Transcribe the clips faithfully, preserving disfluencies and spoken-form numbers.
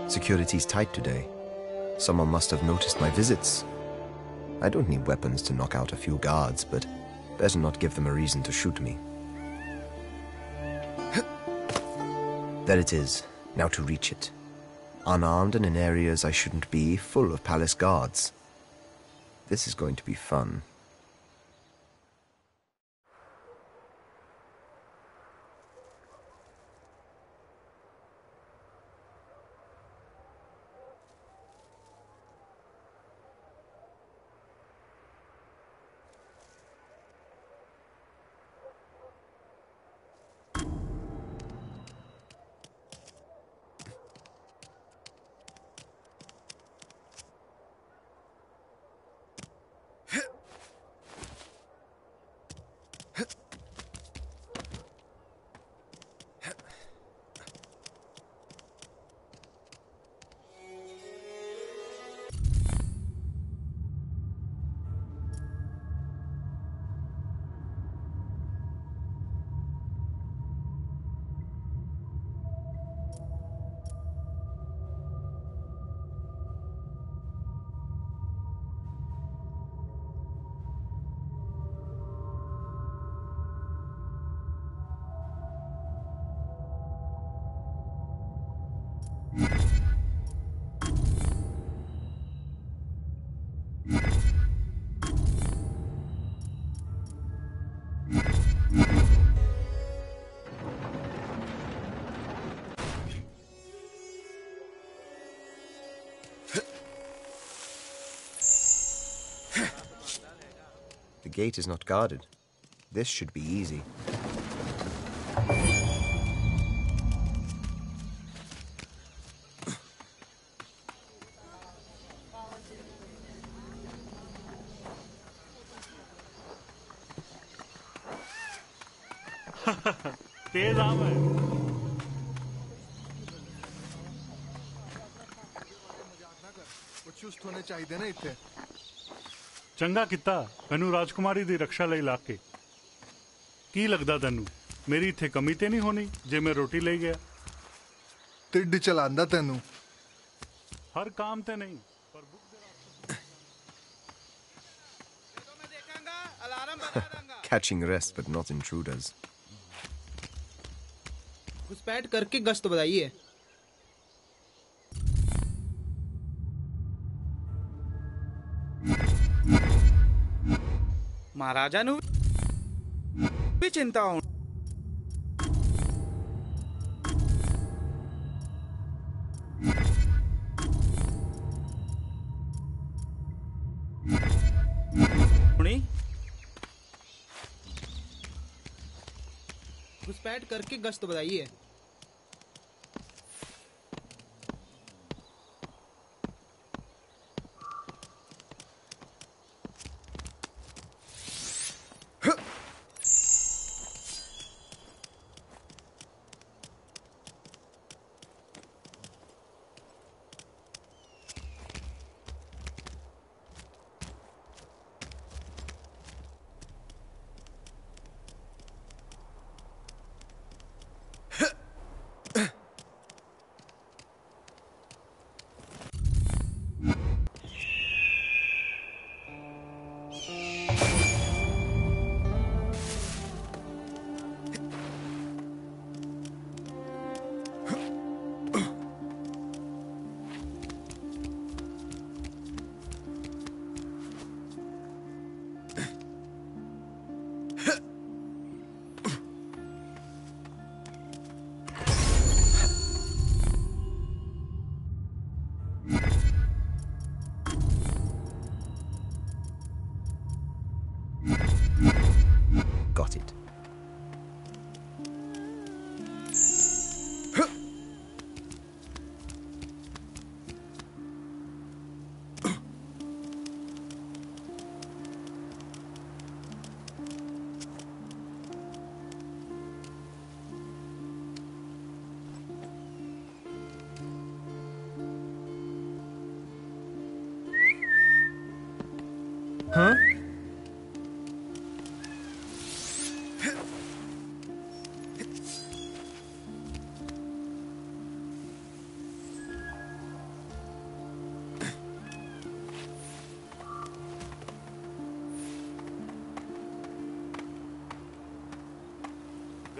Security's tight today. Someone must have noticed my visits. I don't need weapons to knock out a few guards, but better not give them a reason to shoot me. There it is. Now to reach it. Unarmed and in areas I shouldn't be, full of palace guards. This is going to be fun. The gate is not guarded. This should be easy. तेज आम है। चुस्त होने चाहिए ना इतने। चंगा किता मैनू राजकुमारी दी रक्षा लई लाके की लगदा तैनू मेरी इत्थे कमी ते नहीं होनी जे मैं रोटी ले गया। टिड्ड चलांदा तैनू हर काम ते नहीं पर Catching rest but not intruders. घुसपैठ करके गश्त बताइए। महाराजा नु भी चिंता हो घुसपैठ करके गश्त बताइए। Huh.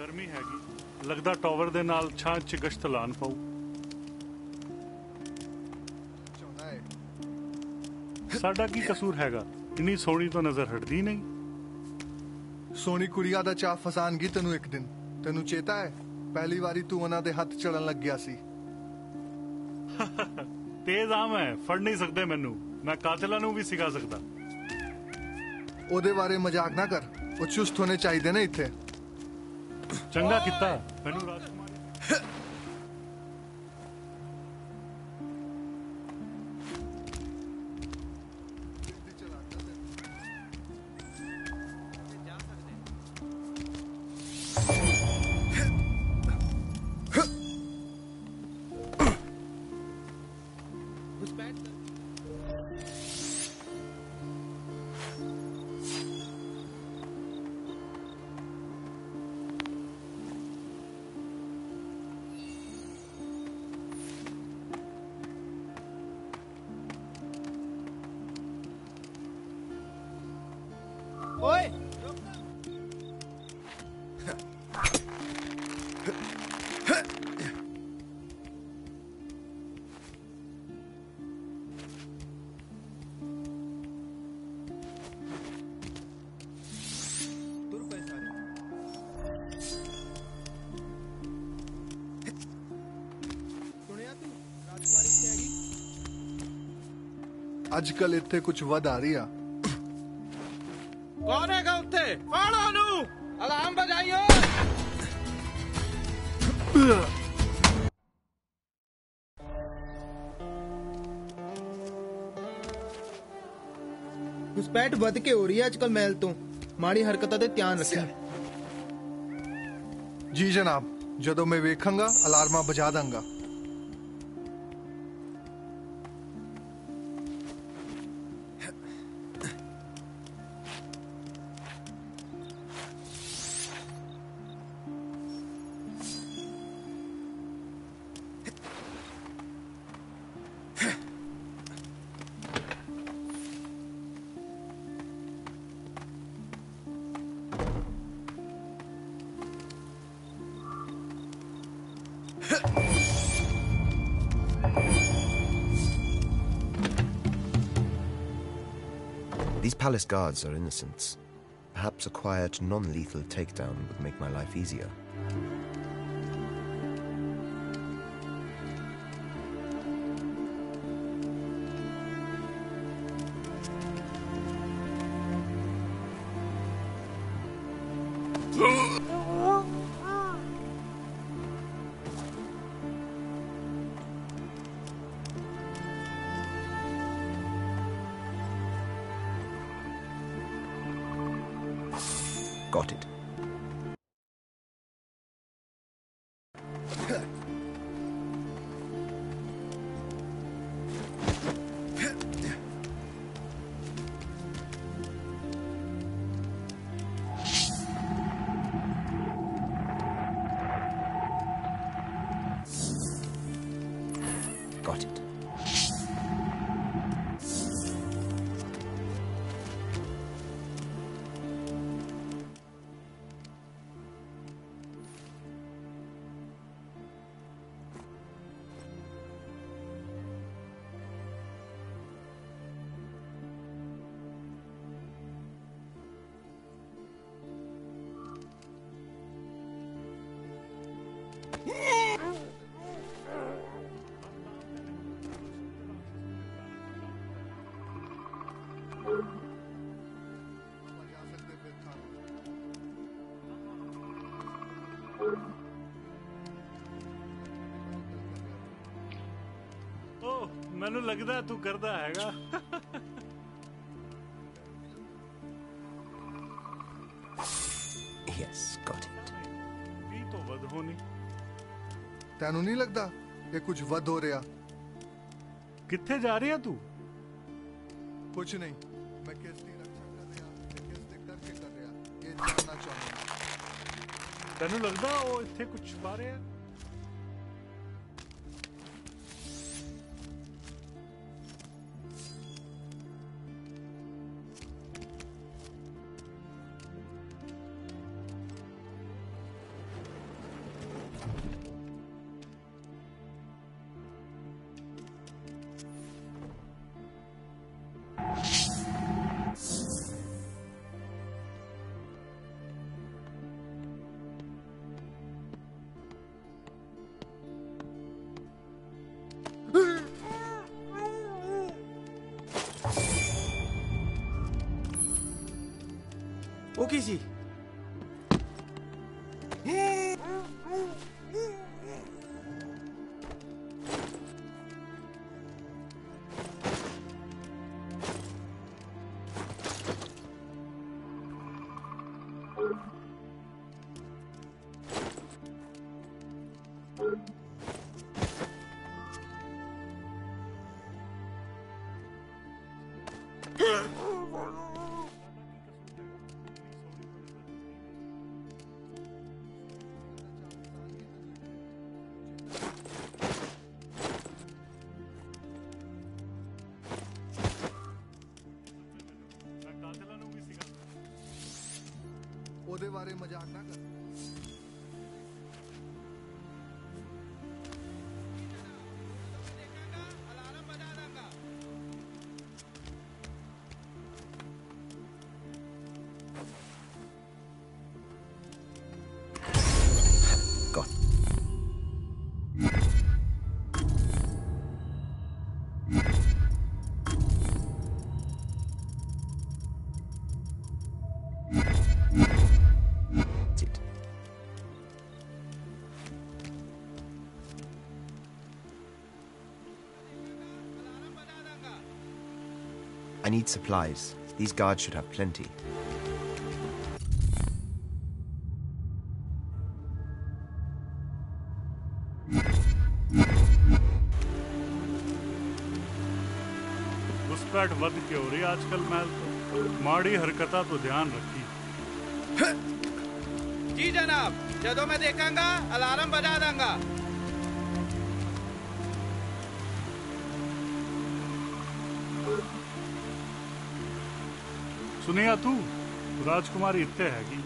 ਗਰਮੀ ਹੈਗੀ, ਲੱਗਦਾ ਟਾਵਰ ਦੇ ਨਾਲ ਛਾਂ 'ਚ ਗਸ਼ਤ ਲਾਣ ਪਊ। ਚਾਹੁੰਦਾ ਹੈ ਸਾਡਾ ਕੀ ਕਸੂਰ ਹੈਗਾ, ਇੰਨੀ ਸੋਹਣੀ ਤੋਂ ਨਜ਼ਰ ਹਟਦੀ ਨਹੀਂ। ਸੋਹਣੀ ਕੁੜੀਆਂ ਦਾ ਚਾਅ ਫਸਾਨਗੀ ਤੈਨੂੰ ਇੱਕ ਦਿਨ। ਤੈਨੂੰ ਚੇਤਾ ਹੈ ਪਹਿਲੀ ਵਾਰੀ ਤੂੰ ਉਹਨਾਂ ਦੇ ਹੱਥ ਚੜਨ ਲੱਗਿਆ ਸੀ। ਤੇਜ਼ ਆਮ ਹੈ, ਫੜ ਨਹੀਂ ਸਕਦੇ ਮੈਨੂੰ। ਮੈਂ ਕਾਤਲਾਂ ਨੂੰ ਵੀ ਸਿਖਾ ਸਕਦਾ। ਉਹਦੇ ਬਾਰੇ ਮਜ਼ਾਕ ਨਾ ਕਰ, ਉਹ ਚੁਸਤ ਹੋਣੇ ਚਾਹੀਦੇ ਨੇ ਇੱਥੇ। ਚੰਗਾ ਕੀਤਾ ਮੈਨੂੰ ਰਾਜਕੁਮਾਰੀ। ਓਏ ਤੁਰ ਪਏ ਸਾਰੇ। ਸੁਣਿਆ ਤੂੰ ਰਾਜਕੁਮਾਰੀ ਇੱਥੇ ਹੈਗੀ? ਅੱਜ ਕੱਲ ਇੱਥੇ ਕੁਝ ਵੱਧ ਆ ਰਹੀ ਆ। ਕੌਣ ਹੈਗਾ ਉੱਥੇ? ਫੜੋ ਨੂੰ, ਅਲਾਰਮ ਬਜਾਈਓ। ਘੁਸਪੈਠ ਵੱਧ ਕੇ ਹੋ ਰਹੀ ਹੈ ਅੱਜ ਕੱਲ ਮਹਿਲ ਤੋਂ। ਮਾੜੀ ਹਰਕਤਾਂ ਤੇ ਧਿਆਨ ਰੱਖਿਆ। ਜੀ ਜਨਾਬ, ਜਦੋਂ ਮੈਂ ਵੇਖਾਂਗਾ ਅਲਾਰਮਾਂ ਬਜਾ ਦਾਂਗਾ। These palace guards are innocents. Perhaps a quiet, non-lethal takedown would make my life easier. Got it. Got it. ਓਹ, ਮੈਨੂੰ ਲੱਗਦਾ ਤੂੰ ਕਰਦਾ ਹੈਗਾ। Yes, got it. ਵੀਹ ਤੋਂ ਵੱਧ ਹੋਣੀ। ਤੈਨੂੰ ਨਹੀਂ ਲੱਗਦਾ ਇਹ ਕੁਝ ਵੱਧ ਹੋ ਰਿਹਾ? ਕਿੱਥੇ ਜਾ ਰਹੀ ਆ ਤੂੰ? ਕੁਝ ਨਹੀਂ, ਮੈਂ ਕਿਸ ਦੀ ਰੱਖਿਆ ਕਰ ਰਿਹਾ ਤੇ ਕਿਸ ਦੇ ਕਰਕੇ ਕਰ ਰਿਹਾ ਇਹ ਜਾਣਨਾ ਚਾਹੁੰਦਾ। ਤੈਨੂੰ ਲੱਗਦਾ ਉਹ ਇੱਥੇ ਕੁਝ ਛੁਪਾ ਰਿਹਾ? ਉਹ ਕੀ ਸੀ? ਉਹਦੇ ਬਾਰੇ ਮਜ਼ਾਕ ਨਾ ਕਰ। God. That's it. I need supplies. These guards should have plenty. घुसपैठ वध के हो रही आजकल महल तो माड़ी हरकता तो ध्यान रखी। जी जनाब, ਜਦੋਂ मैं देखांगा अलार्म बजा दूंगा। सुनिया तू राजकुमारी इत्ते हैगी।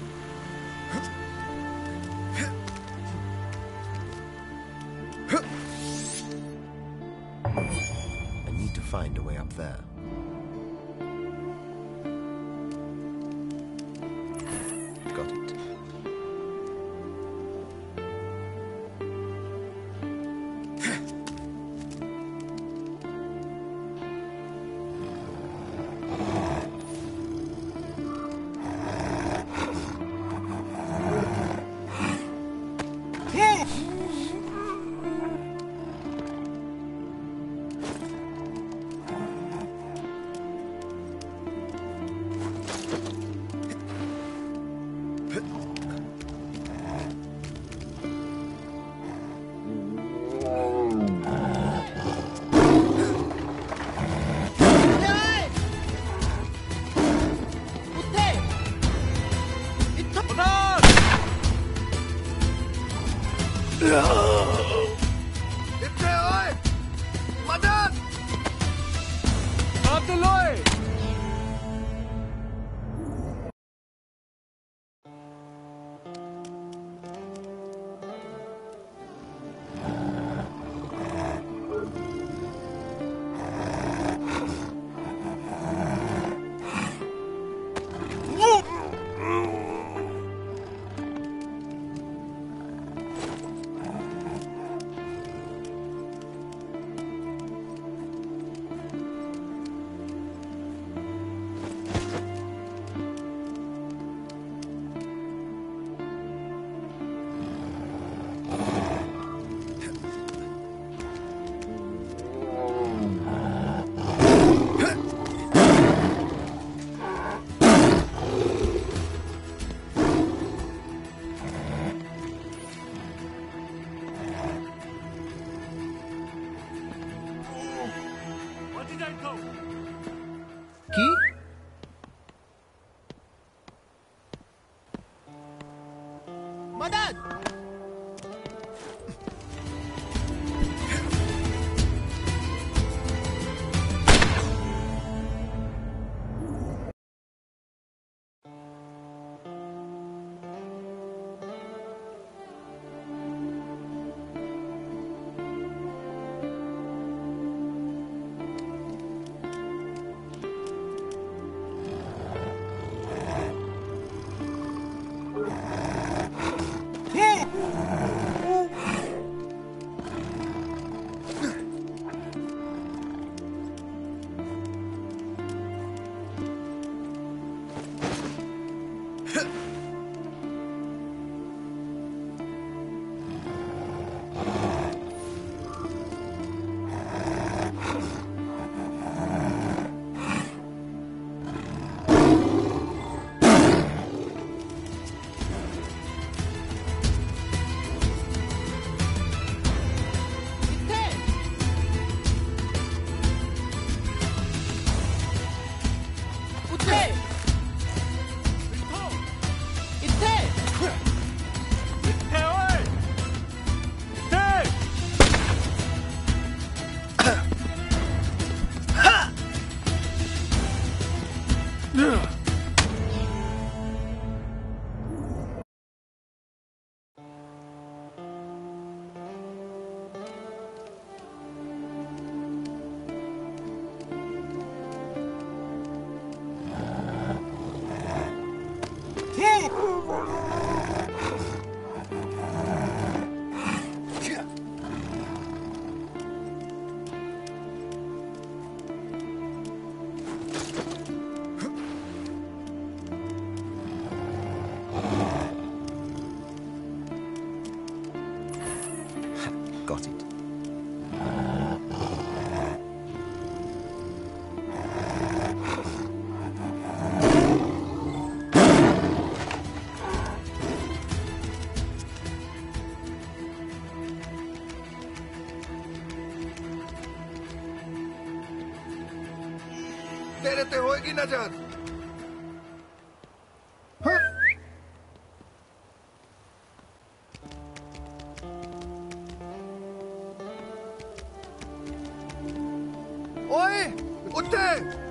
I need to find a way up there. Got it. ਇੱਥੇ ਓਏ ਮਦਦ। कातिल ओए! Got it. तेरे ते होएगी नजर। हाँ? ओए, उठे!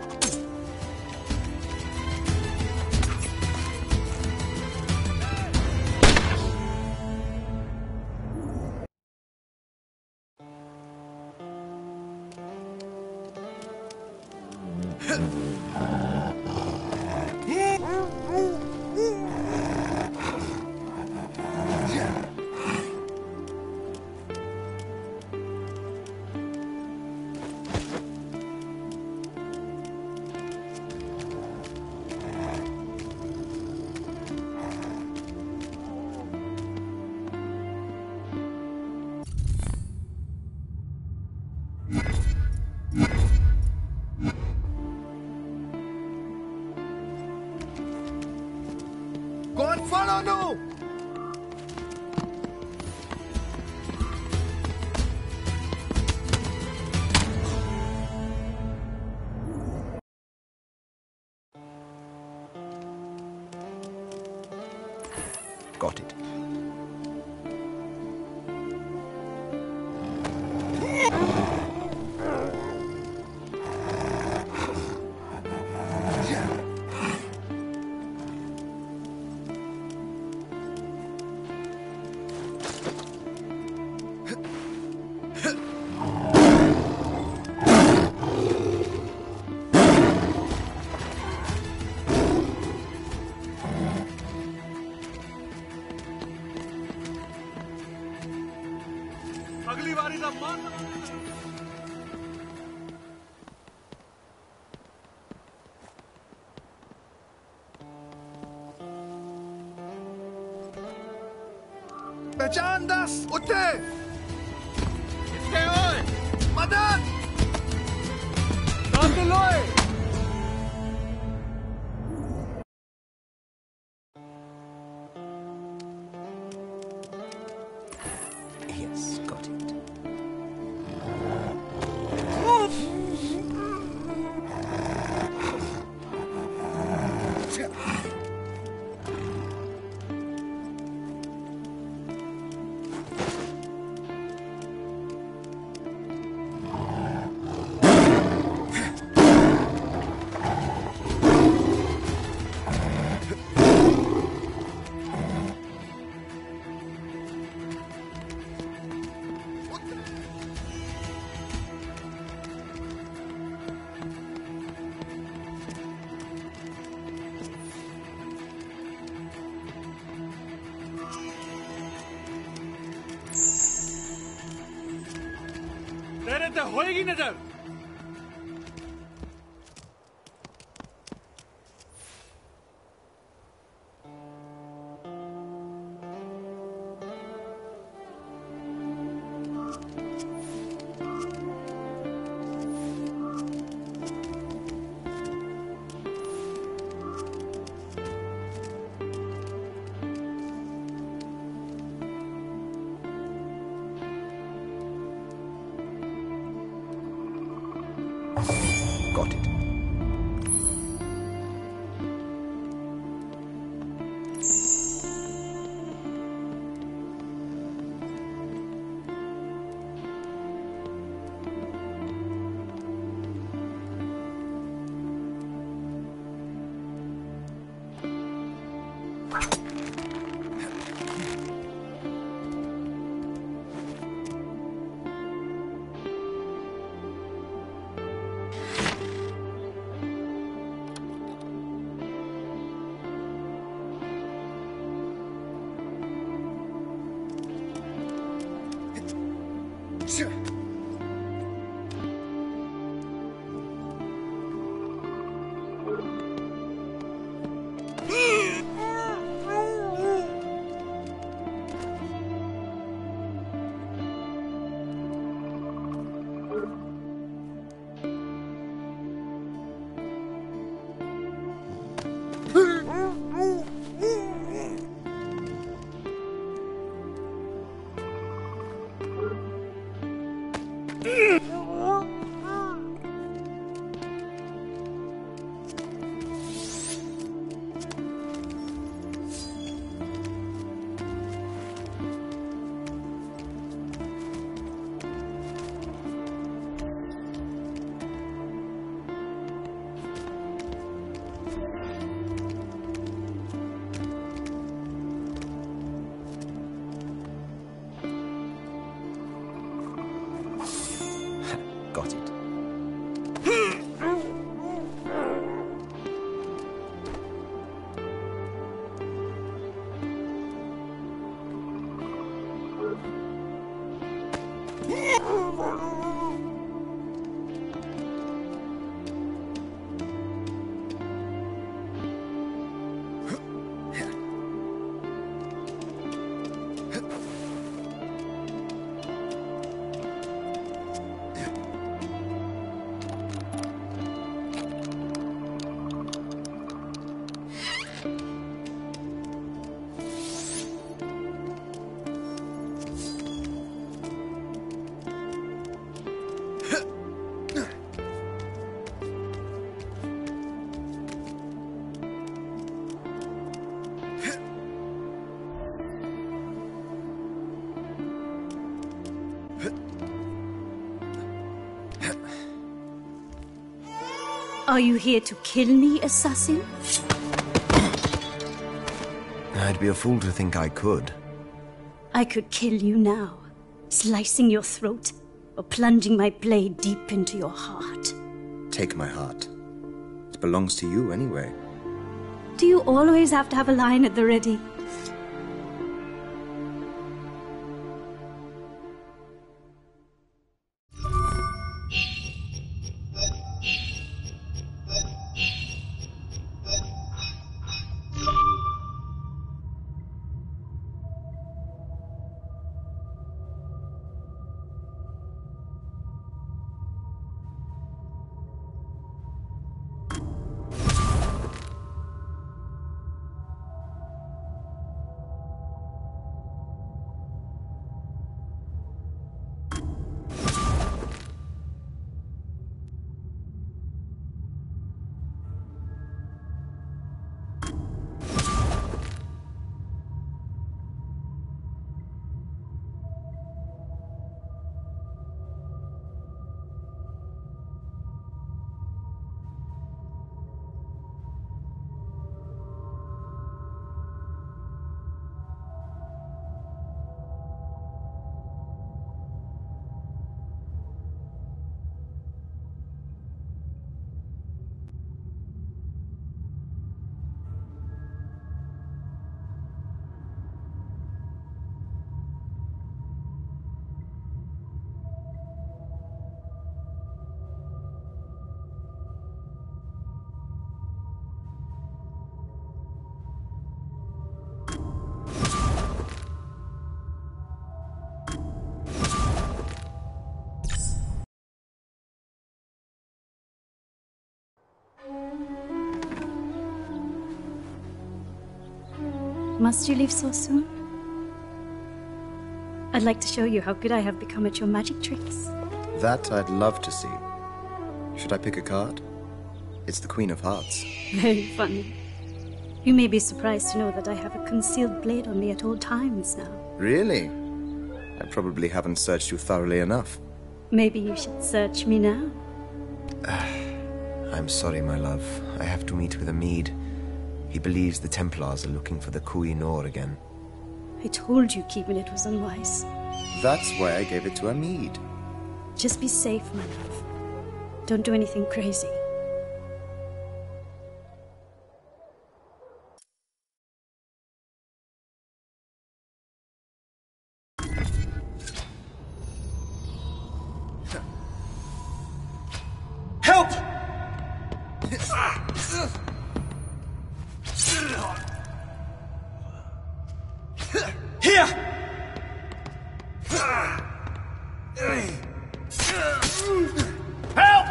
कौन फड़ो नो? Got it. अगली बारी का मान पहचान दस, उठे! कितने ओए मदद! कातिल ओए Yes, got it. तेरे ते होएगी नजर। Got it. Are you here to kill me, assassin? I'd be a fool to think I could. I could kill you now, slicing your throat or plunging my blade deep into your heart. Take my heart. It belongs to you anyway. Do you always have to have a line at the ready? Must you leave so soon? I'd like to show you how good I have become at your magic tricks. That I'd love to see. Should I pick a card? It's the Queen of Hearts. Very funny. You may be surprised to know that I have a concealed blade on me at all times now. Really? I probably haven't searched you thoroughly enough. Maybe you should search me now. I'm sorry, my love. I have to meet with Amid. He believes the Templars are looking for the Koh-i-Noor again. I told you keeping it was unwise. That's why I gave it to Amid. Just be safe, my love. Don't do anything crazy. Help! Here! Help!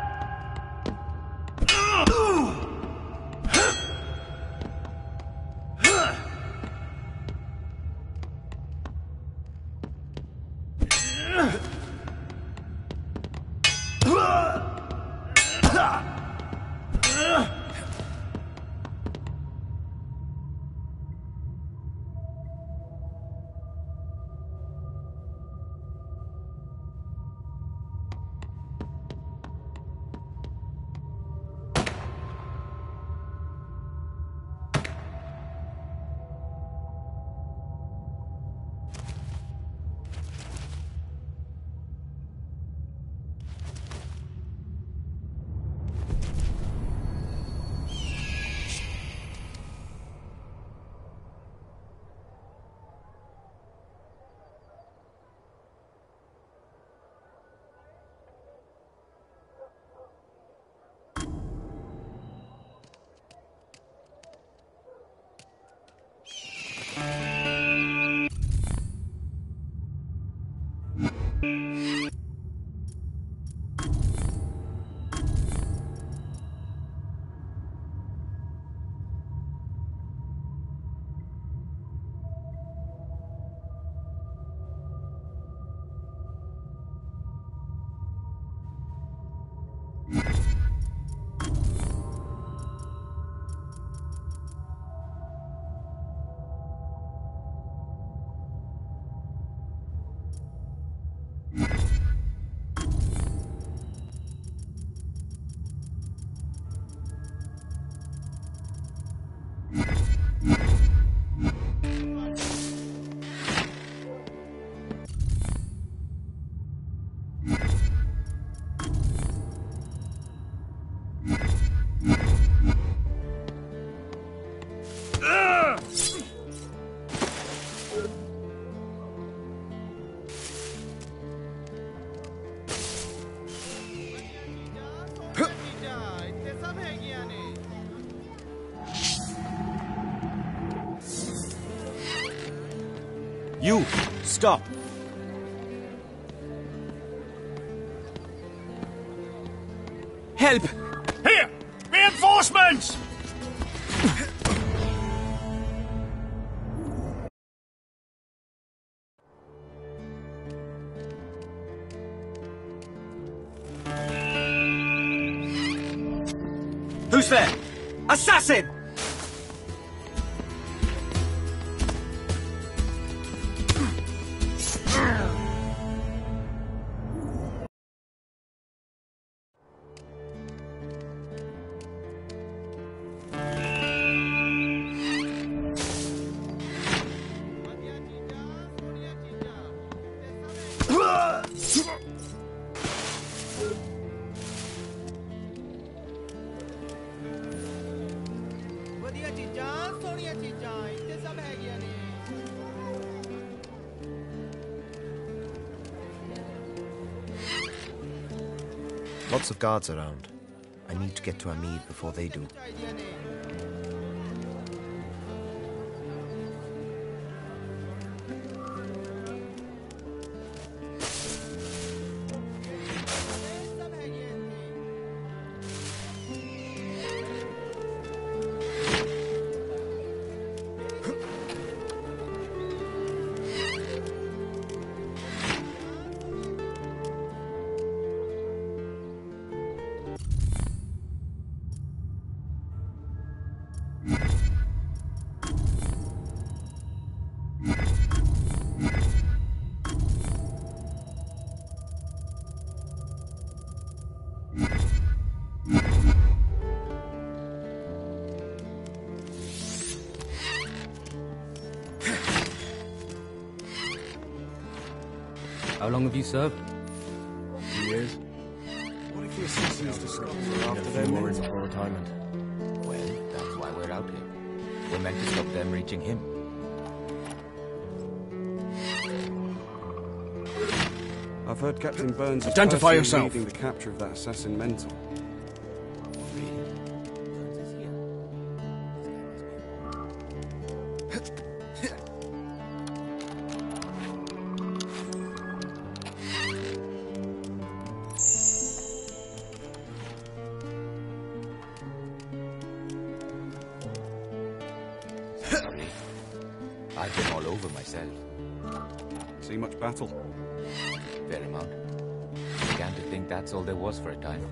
You! Stop! Help! Here! Reinforcements! Who's there? Assassin! Lots of guards around. I need to get to Amid before they do. How long have you served? Two years. What if the assassins discover after their more in mentor? before retirement? Well, that's why we're out here. We're meant to stop them reaching him. I've heard Captain Burns is Identify personally yourself. leading the capture of that assassin mentor. Sorry. I've been all over myself. See much battle? Fair amount. Began to think that's all there was for a time.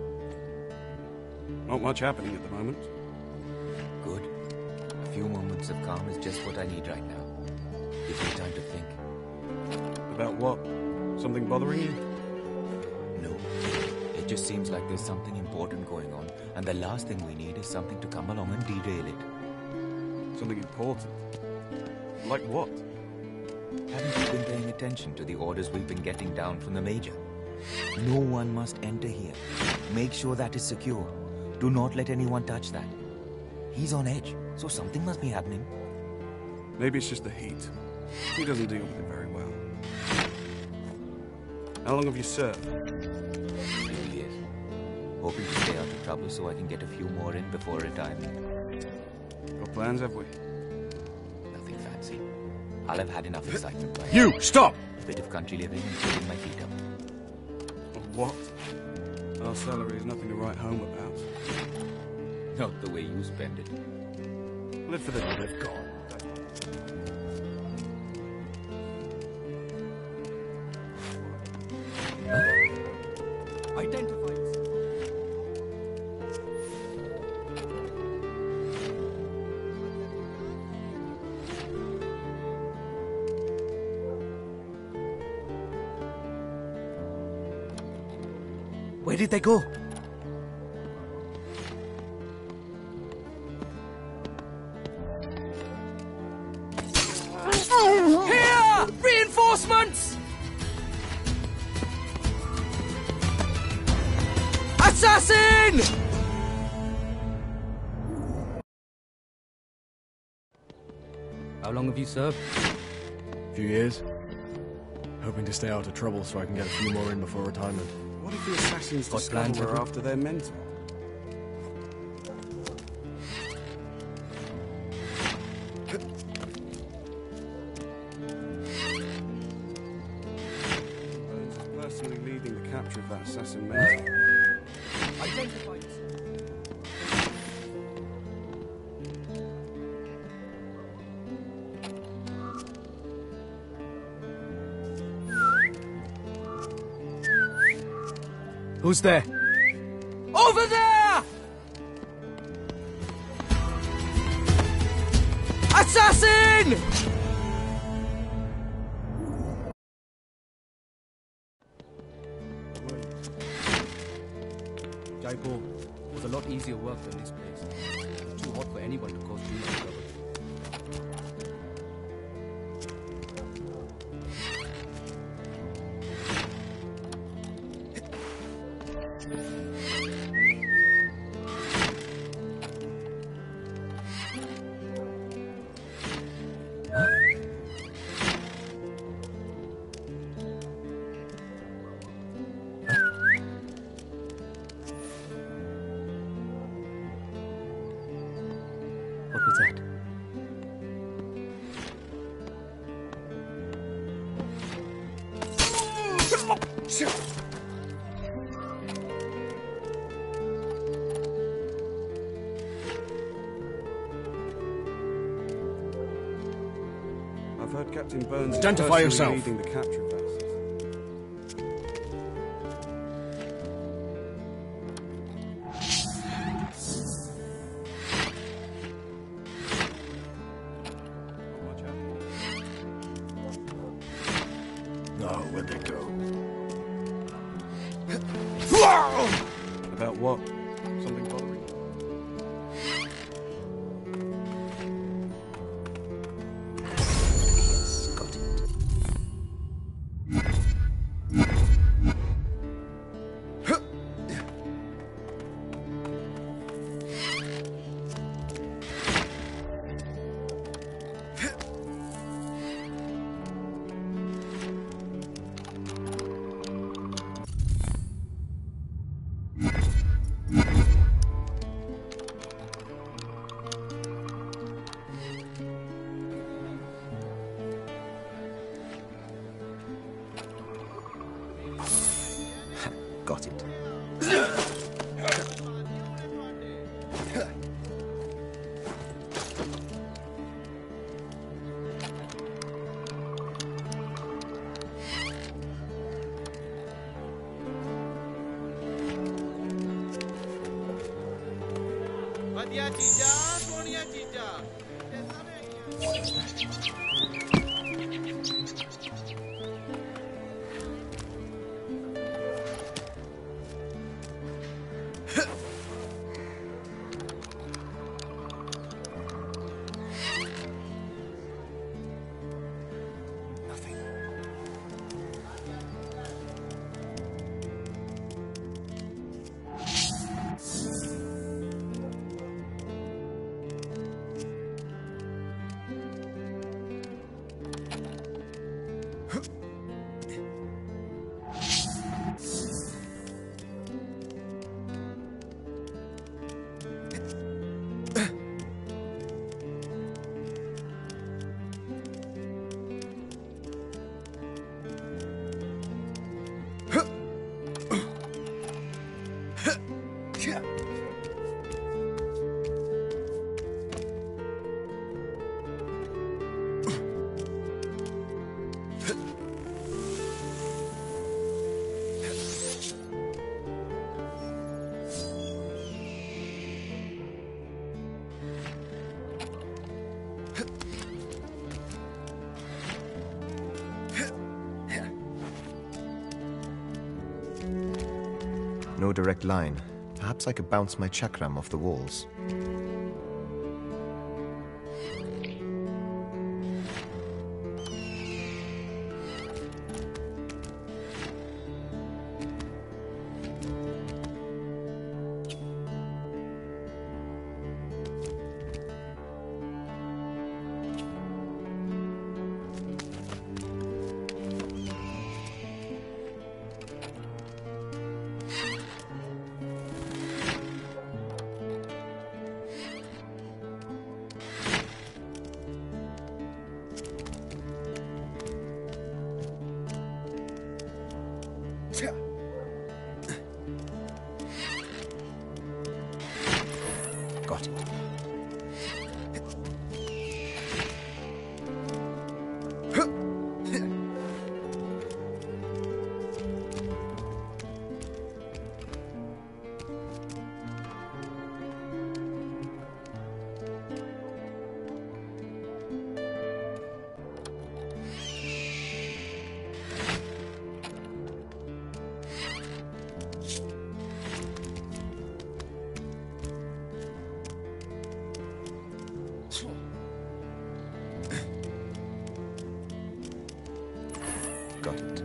Not much happening at the moment. Good. A few moments of calm is just what I need right now. Gives me time to think. About what? Something bothering you? No. It just seems like there's something important going on, and the last thing we need is something to come along and derail it. Something important? Like what? Haven't you been paying attention to the orders we've been getting down from the Major? No one must enter here. Make sure that is secure. Do not let anyone touch that. He's on edge, so something must be happening. Maybe it's just the heat. He doesn't deal with it very well. How long have you served? Few years. Hoping to stay out of trouble so I can get a few more in before retirement. Got plans, have we? Nothing fancy. I'll have had enough excitement by You, now. stop! A bit of country living and putting my feet up. What? Our salary is nothing to write home about. Not the way you spend it. Live for the live God. Identify yourself. Where did they go? Here! Reinforcements! Assassin! How long have you served? Few years. Hoping to stay out of trouble so I can get a few more in before retirement. What if the assassins Got plans, discover we're have we? after their mentor? Burns is personally leading the capture of that assassin mentor. Identify yourself. Who's there? Over there! Assassin! Jaipur was a lot easier work than this place. Too hot for anyone to cause too much trouble. What was that? I've heard Captain Burns is Identify personally yourself. leading the capture of that assassin. Not much happening. No, where'd they go? About what? Something bothering you? Yes, got it. Got it. ਵਧੀਆ ਚੀਜ਼ਾਂ ਸੋਹਣੀਆਂ ਚੀਜ਼ਾਂ No direct line. Perhaps I could bounce my chakram off the walls. Got it. Got it.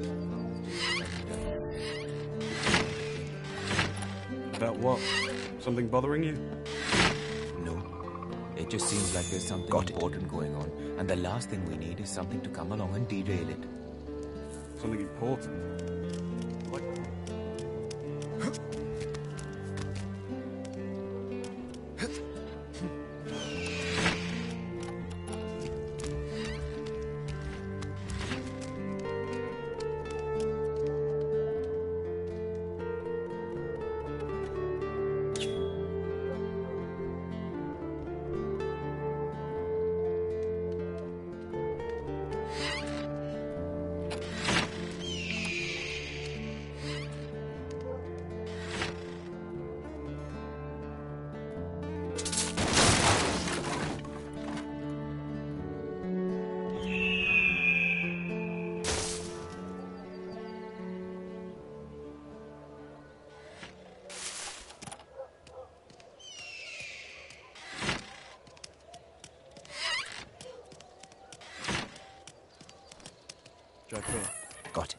About what? Something bothering you? No. It just seems like there's something Got it. important going on, and the last thing we need is something to come along and derail it. Something important? Like... Got it.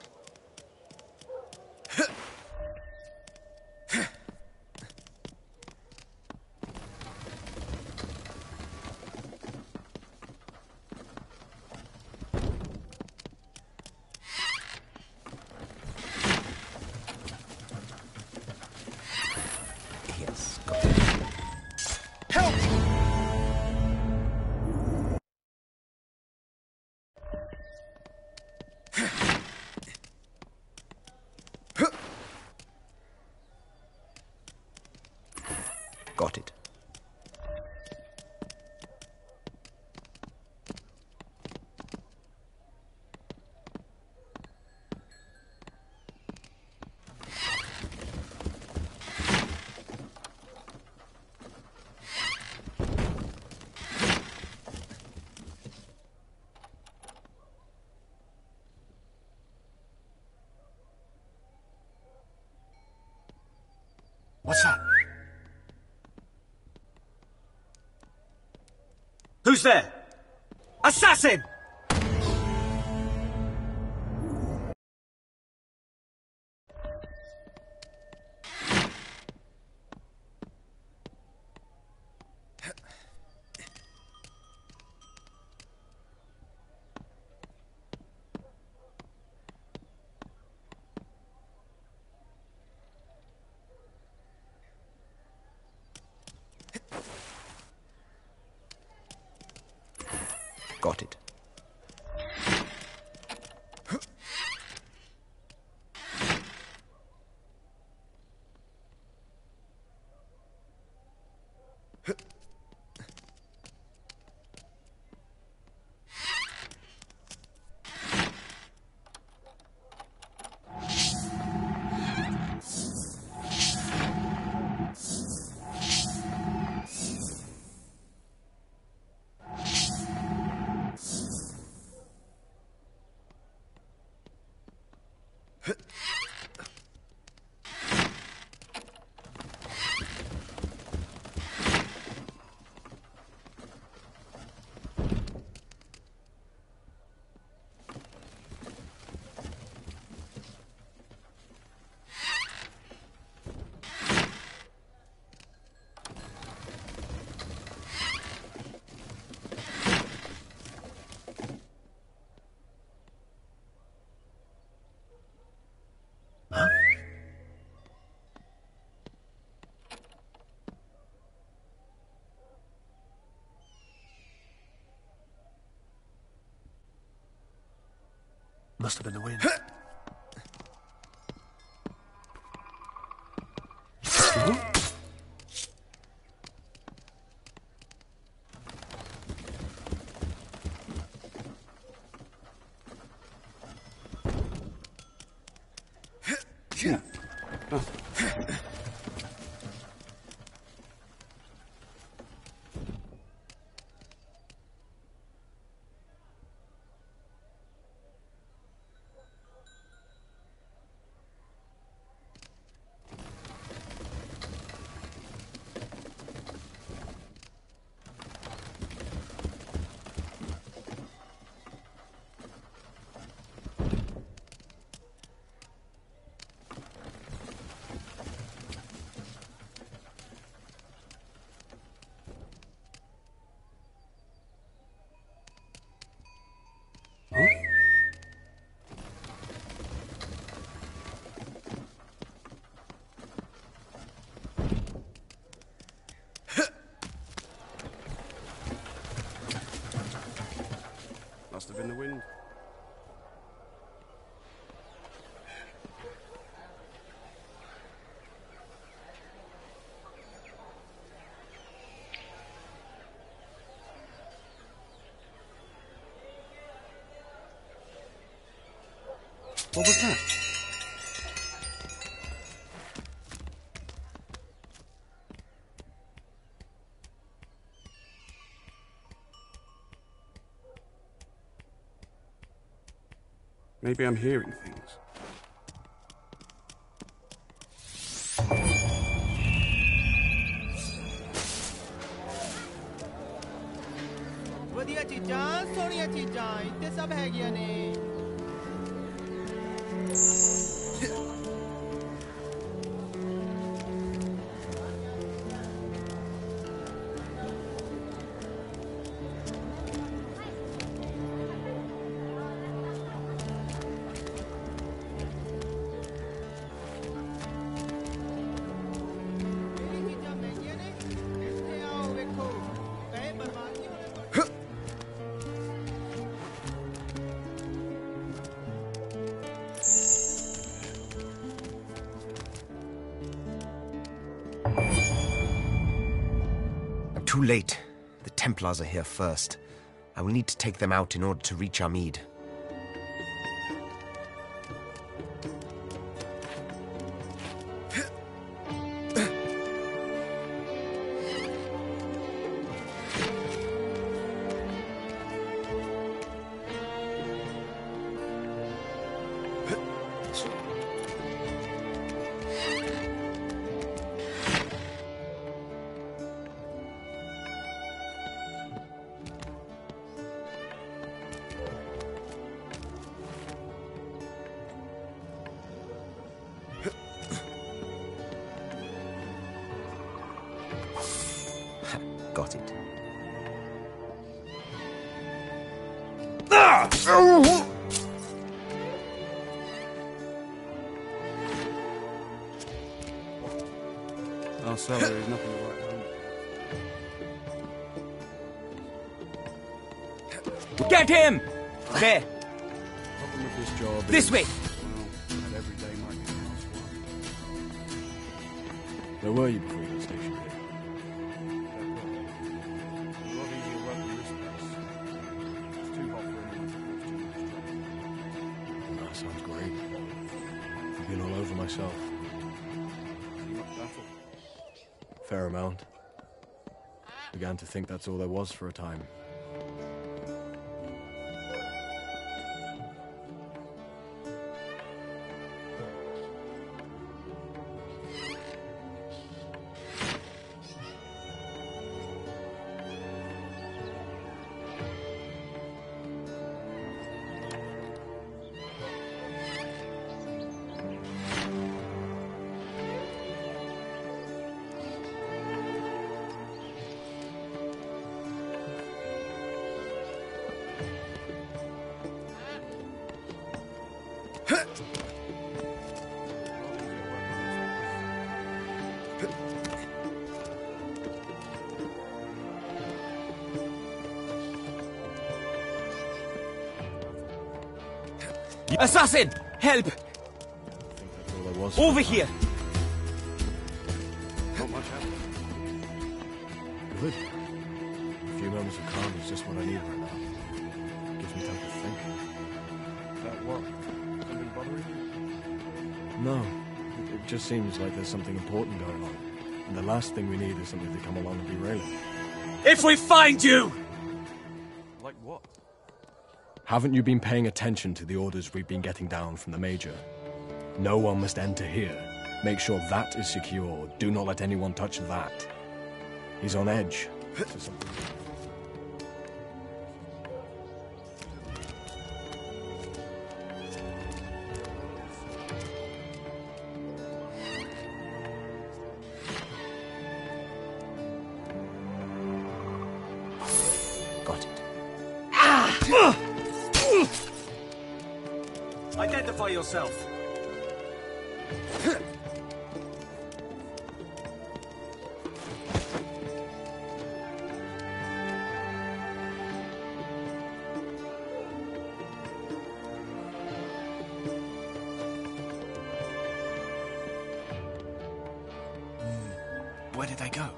Yes, got it. Help! Who's there? Assassin! Got it. Must have been the wind. Yeah. Oh. Must have been the wind. What was that? Maybe I'm hearing things. ਵਧੀਆ ਚੀਜ਼ਾਂ ਸੋਹਣੀਆਂ ਚੀਜ਼ਾਂ ਇੱਥੇ ਸਭ ਹੈਗੀਆਂ ਨੇ Too late. The Templars are here first. I will need to take them out in order to reach Amid. Our salary is nothing to write home. Get him! There! Problem with this job This is, way! well, that every day might be the last one. Where were you before you got stationed here? A lot easier work than this place. It's too hot for anyone to cause too much trouble. That sounds great. I've been all over myself. Too much battle. Fair amount. Began to think that's all there was for a time. Assassin! Help! All there was Over here! Not much happened. Good. A few moments of calm is just what I need right now. Gives me time to think. Is that what? Something bothering you? No. It, it just seems like there's something important going on. And the last thing we need is something to come along and derail it. If we find you! Like what? Haven't you been paying attention to the orders we've been getting down from the Major? No one must enter here. Make sure that is secure. Do not let anyone touch that. He's on edge. to something. Got it. Identify yourself. Where did they go?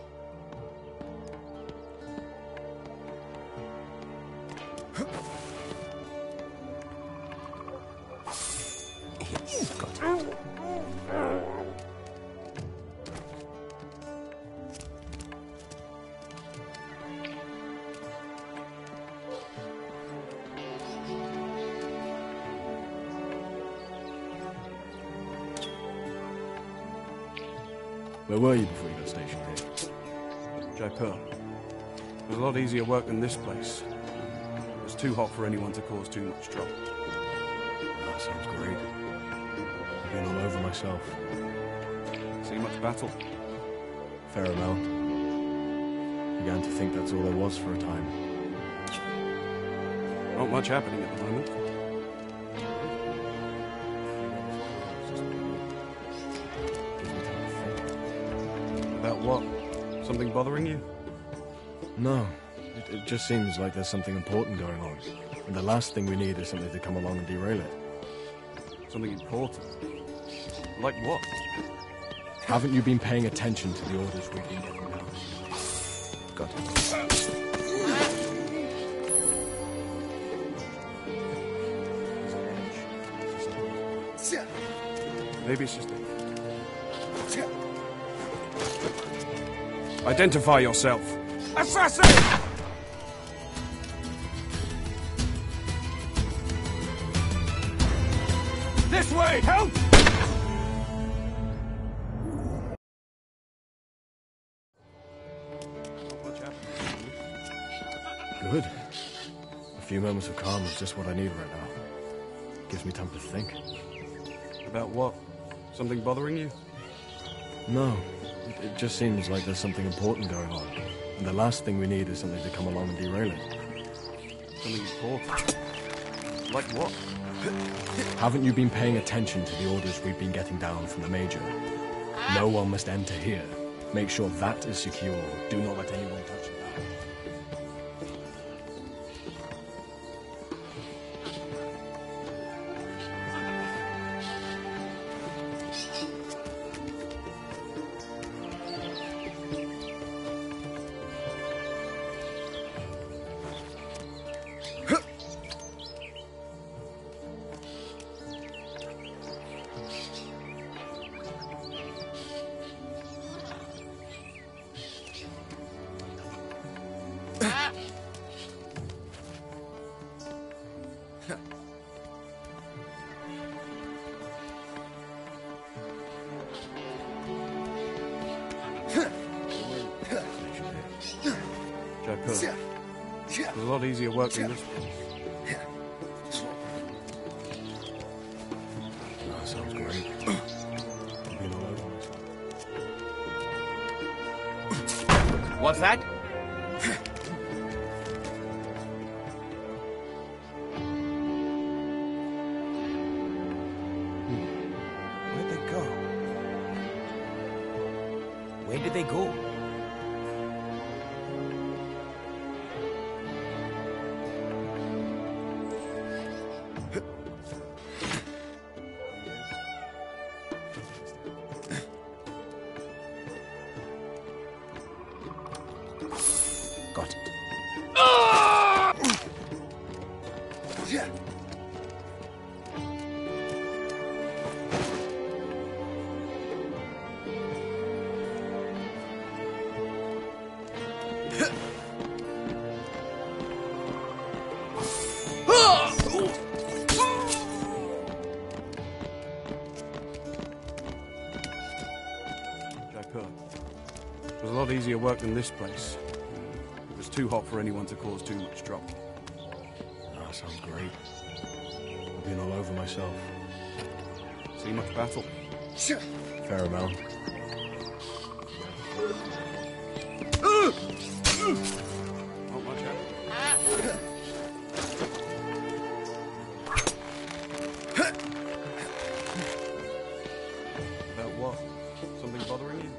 Where were you before you got stationed here? Jaipur. It was a lot easier work than this place. It was too hot for anyone to cause too much trouble. That sounds great. I've been all over myself. See much battle? Fair amount. Began to think that's all there was for a time. Not much happening at the moment. About what? Something bothering you? No. It, it just seems like there's something important going on. And the last thing we need is something to come along and derail it. Something important? Like what? Haven't you been paying attention to the orders we've been getting down? Got it. Maybe it's just a... Identify yourself. Assassin! This way! Help! Good. A few moments of calm is just what I need right now. Gives me time to think. About what? Something bothering you? No. It, it just seems like there's something important going on. And the last thing we need is something to come along and derail it. Something important. Like what? Haven't you been paying attention to the orders we've been getting down from the Major? No one must enter here. Make sure that is secure. Do not let anyone touch that. Jaipur. It's a lot easier work than this one. That sounds great. I've been all over myself. What's that? Where'd they go? Where did they go? Got it. Jaipur. It was a lot easier work than this place. It was too hot for anyone to cause too much trouble. That sounds great. I've been all over myself. See much battle? Fair amount. Not much happened. About what? Something bothering you?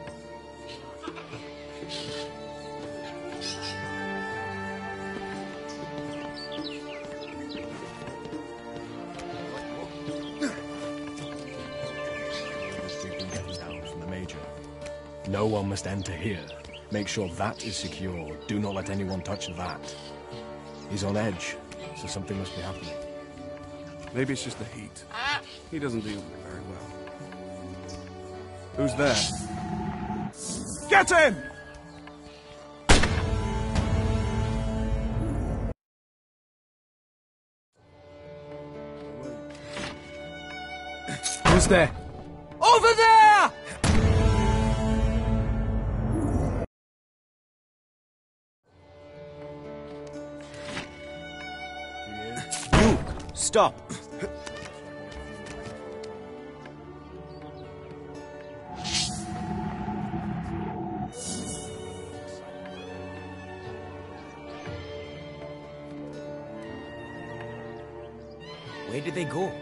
We've been getting down from the Major. No one must enter here. Make sure that is secure. Do not let anyone touch that. He's on edge, so something must be happening. Maybe it's just the heat. He doesn't deal with it very well. Who's there? Get him! Who's there? Over there! You! Stop! Where did they go?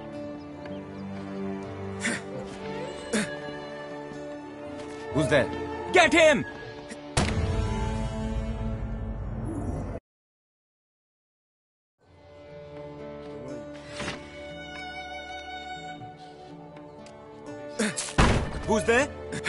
Who's there? Get him! Who's there?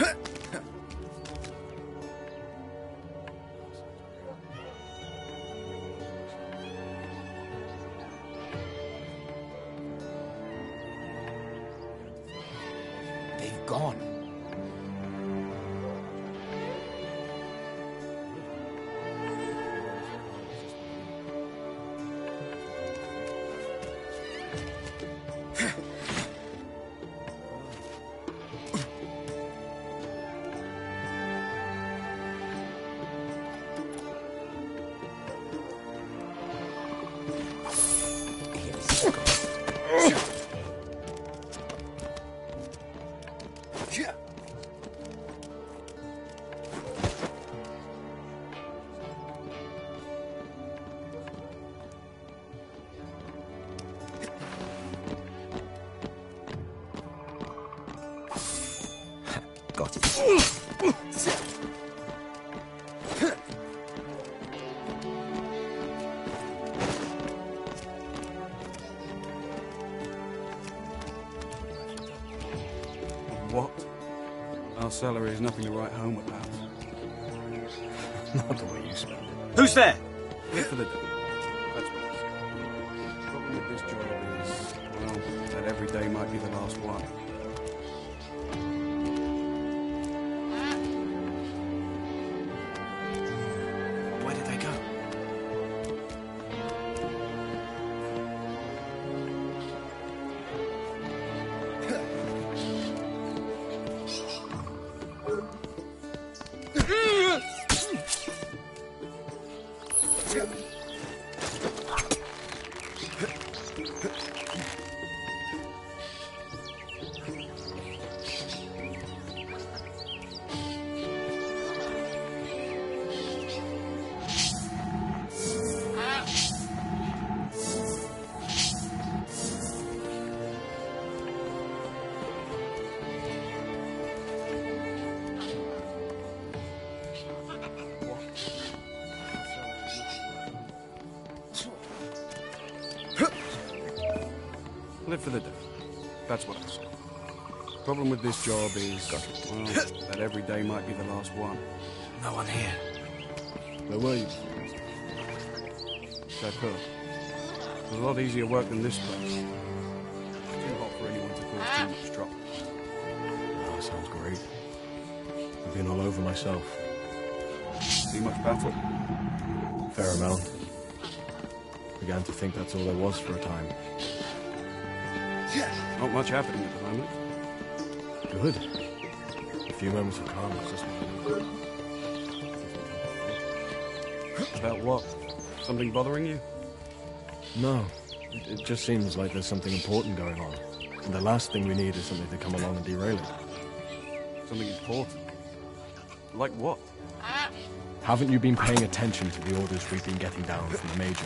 They've gone. Got it. What? Our salary is nothing to write home about. Not the way you spend it. Who's there? Live for the day. That's what it is. The problem with this job is, well, that every day might be the last one. Where did they go? Live for the day. That's what I said. Problem with this job is, well, that every day might be the last one. No one here. Where were you? Jaipur. It was a lot easier work than this place. Too hot for anyone to cause too much trouble. Oh, sounds great. I've been all over myself. See much battle? Fair amount. Began to think that's all there was for a time. Not much happening at the moment. Good. A few moments of calm is just what I need. About what? Something bothering you? No. It, it just seems like there's something important going on. And the last thing we need is something to come along and derail it. Something important? Like what? Haven't you been paying attention to the orders we've been getting down from the Major?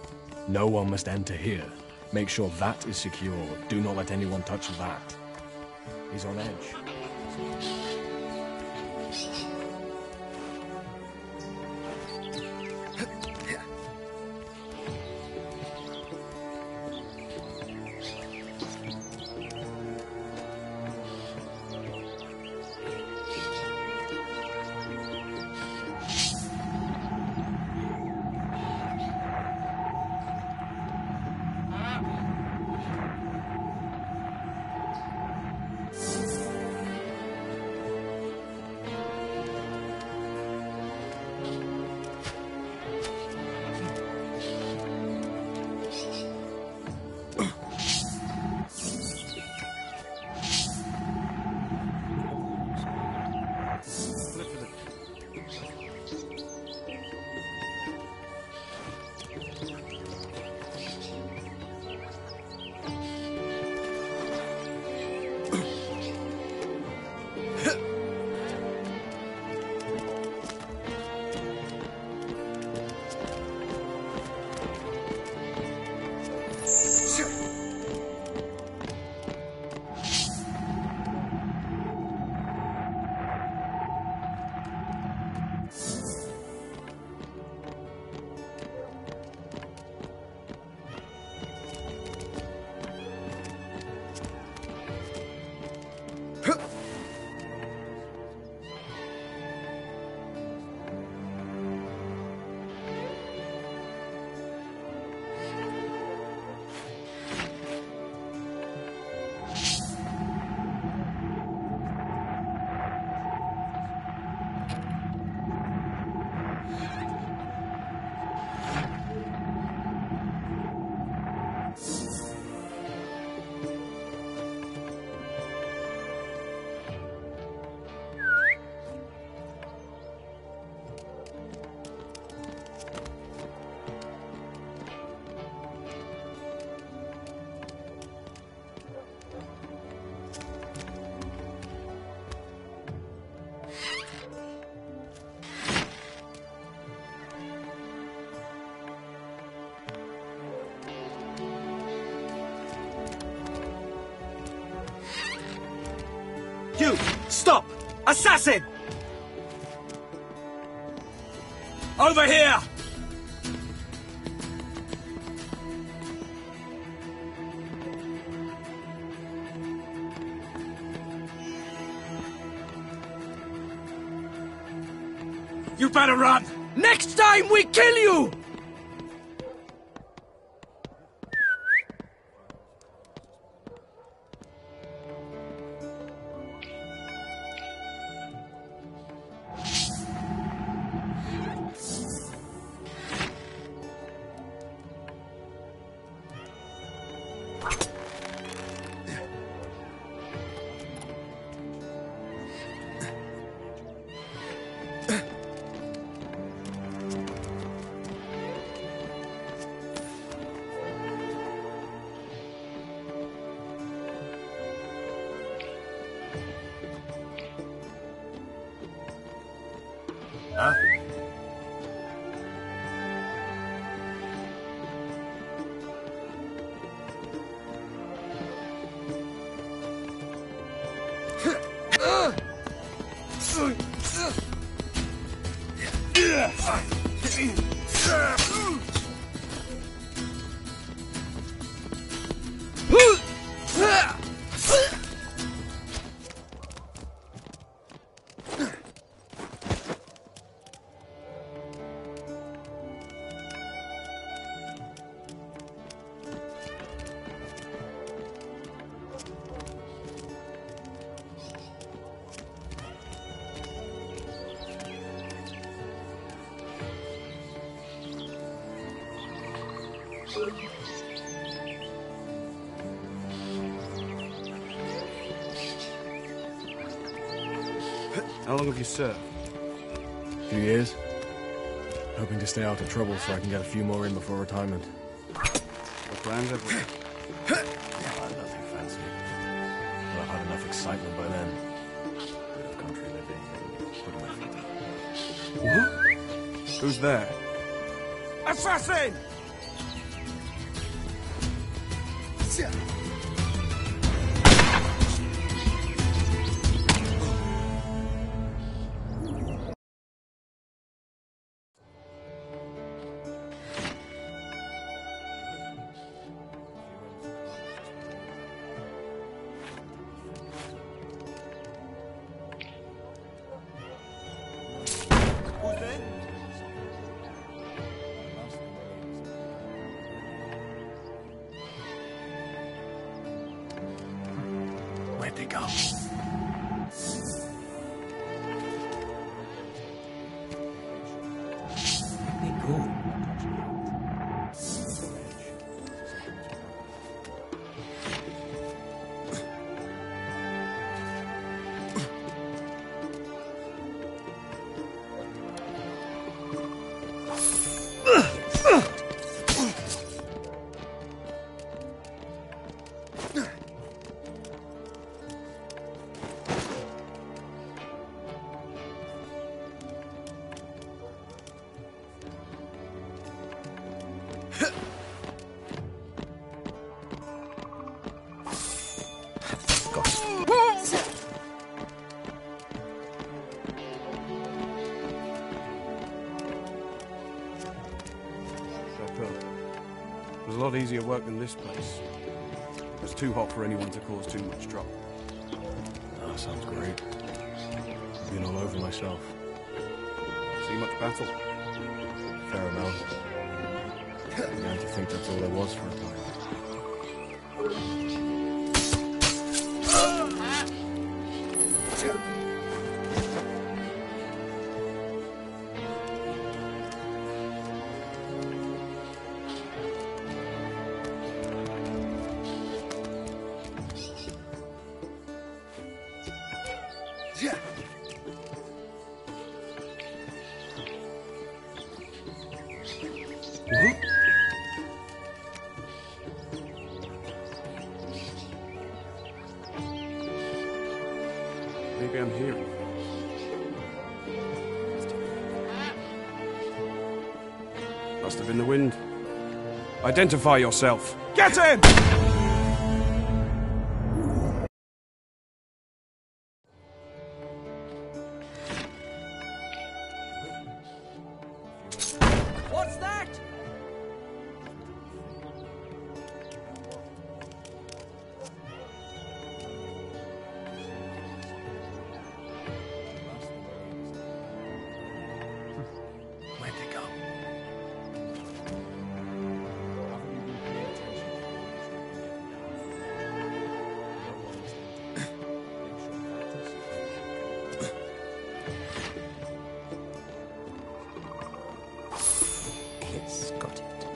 No one must enter here. Make sure that is secure. Do not let anyone touch that. He's on edge. You! Stop! Assassin! Over here! You better run! Next time we kill you! Huh? How long have you served? A few years. Hoping to stay out of trouble so I can get a few more in before retirement. What plans have we? Ah, nothing fancy. But I've had enough excitement by then. Bit of country living, putting my feet up. What? Who's there? Assassin! Where'd they go? Where'd they go? It was a lot easier work than this place. It was too hot for anyone to cause too much trouble. Oh, sounds great. I've been all over myself. See much battle? Fair amount. I began to think that's all there was for a time. Maybe I'm hearing. Must have been the wind. Identify yourself. Get him! What's that? Where'd they go? Yes, got it.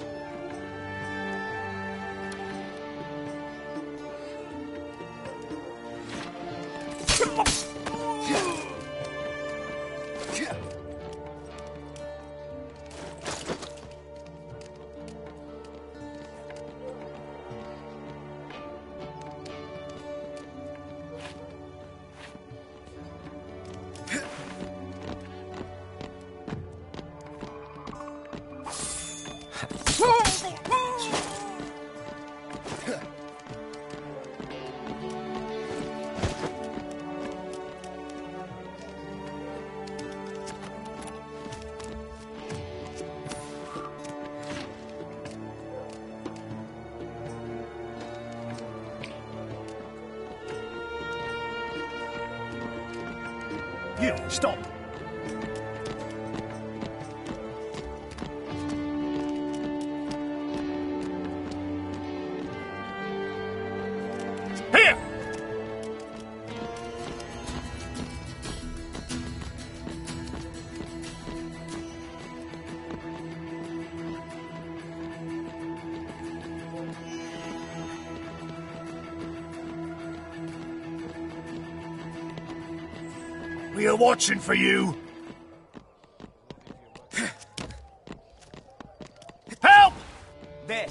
You, stop! Here! We are watching for you. Help! There.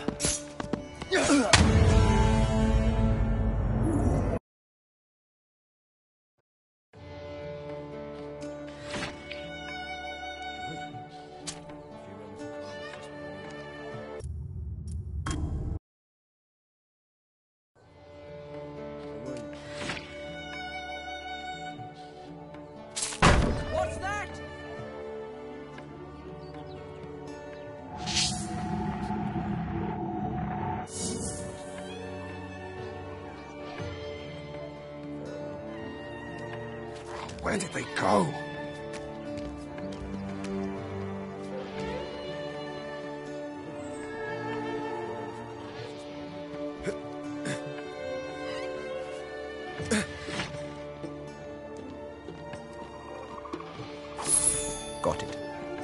What's that? Where did they go? Got it.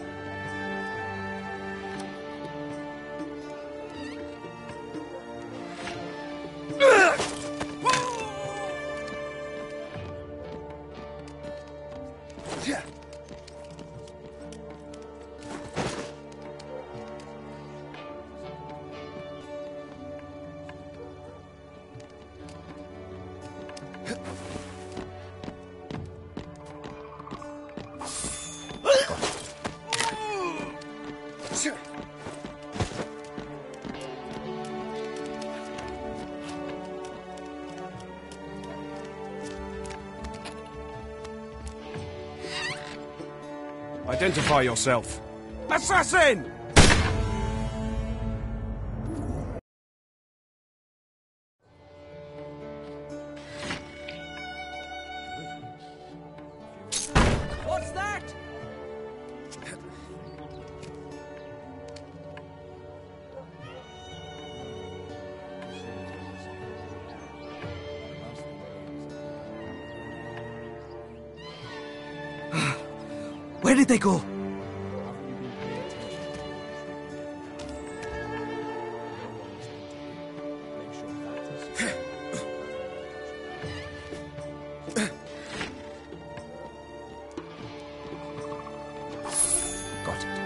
Identify yourself. Assassin! What's that? Where did they go? Got it.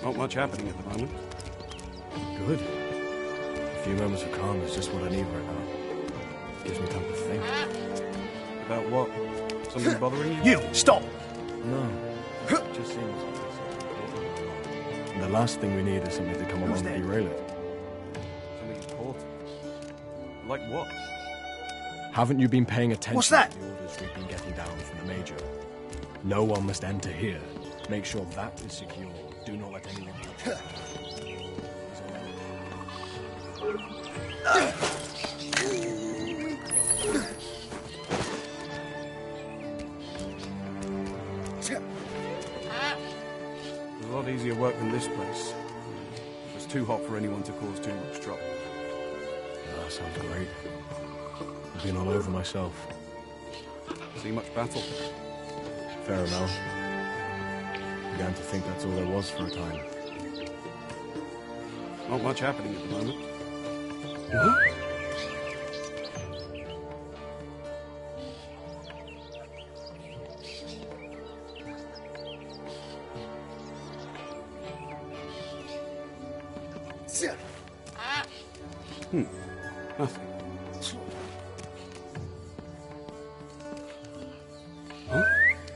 Not much happening at the moment. Good. A few moments of calm is just what I need right now. Gives me time to think. About what? Something bothering you? You, stop! No. It just seems... And the last thing we need is something to come along and derail it. Something important. Like what? Haven't you been paying attention What's that? to the orders we've been getting down from the Major? No one must enter here. Make sure that is secure. Do not let anyone touch it. It was a lot easier work than this place. It was too hot for anyone to cause too much trouble. That sounds great. I've been all over myself. See much battle? Fair amount. Began to think that's all there was for a time. Not much happening at the moment. Hmm. Nothing. Huh?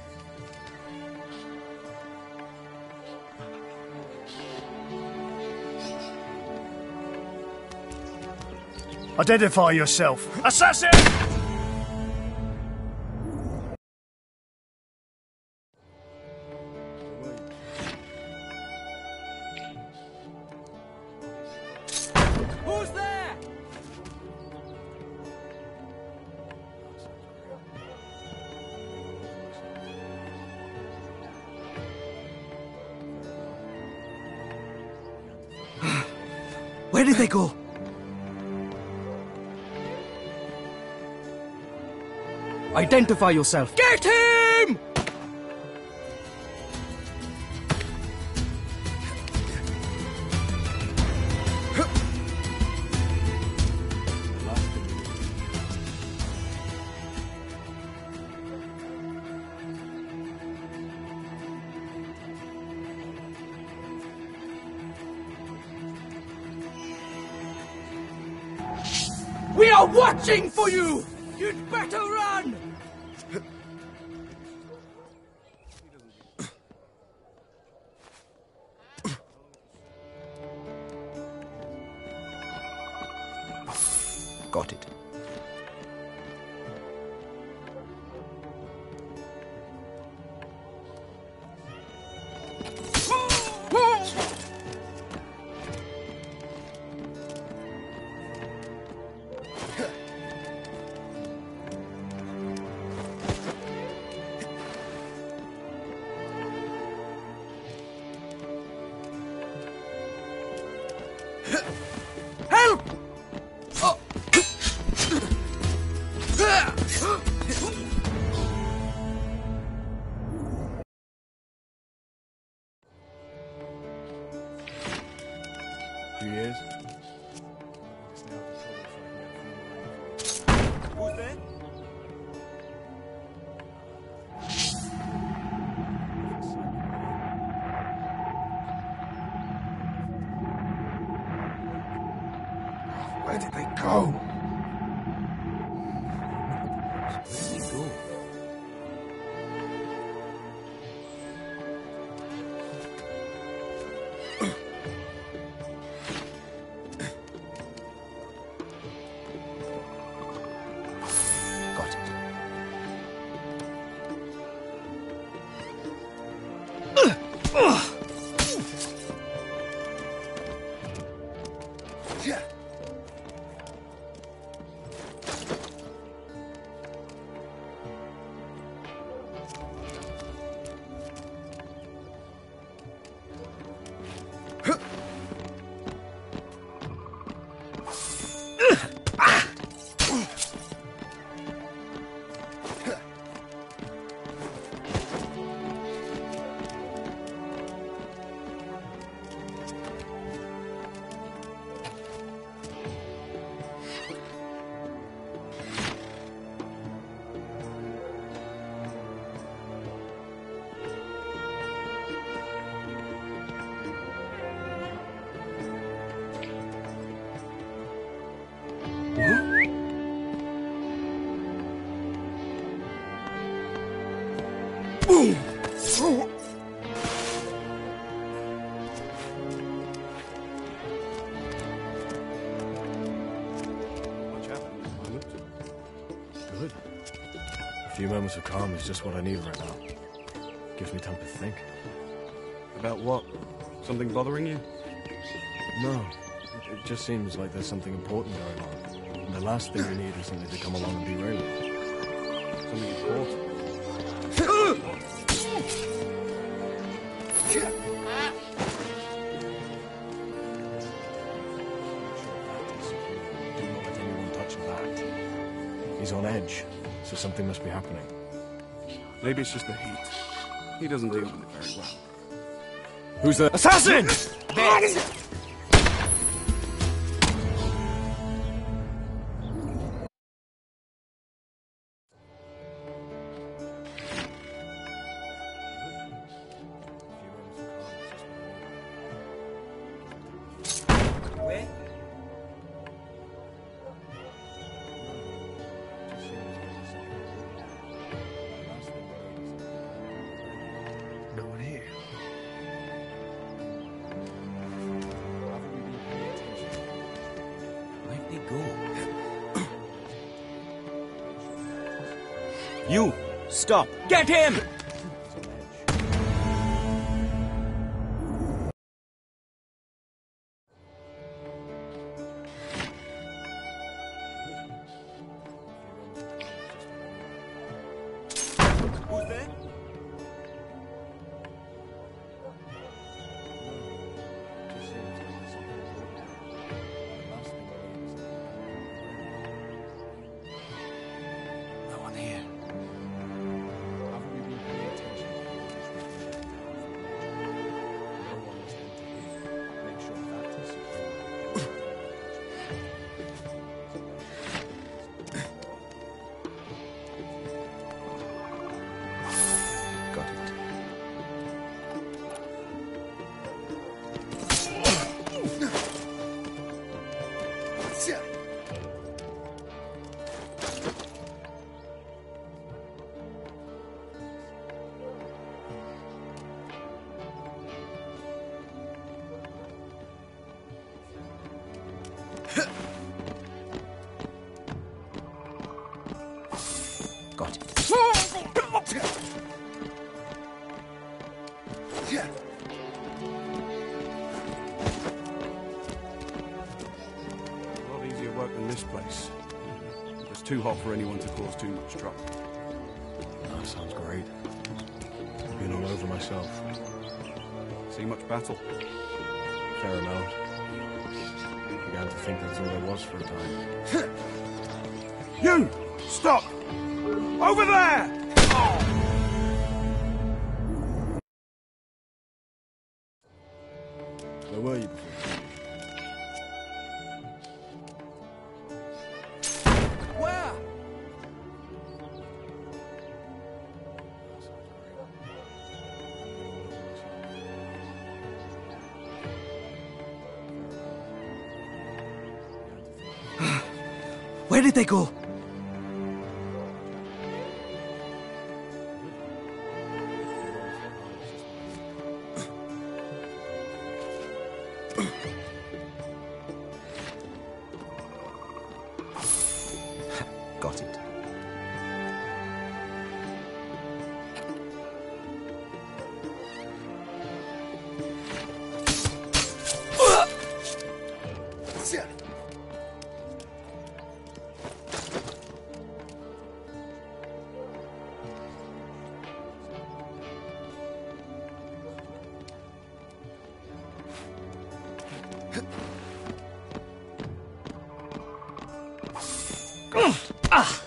Identify yourself. Assassin! Who's there? Where did they go? Identify yourself. Get him! We are watching for you! You'd better run! Got it. Help! Oh. Two years? Who's there? Where did they go? Where did they go? Got it. few moments of calm is just what I need right now. Gives me time to think. About what? Something bothering you? No. It, it just seems like there's something important going on. And the last thing we need is something to come along and derail it. Something important? He's on edge, so something must be happening. Maybe it's just the heat. He doesn't deal with it very well. Who's the assassin? You! Stop! Get him! Who's there? No one here. Got it. Got it. A lot easier work than this place. It's too hot for anyone to cause too much trouble. That sounds great. I've been all over myself. See much battle? Fair amount. Began to think that's all there was for a time. You! Stop! Over there! Where were you before? Where? Where did they go? Got it. Ah!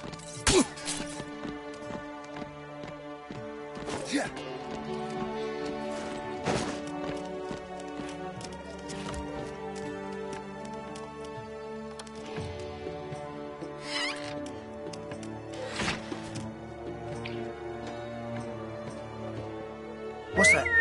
What's that?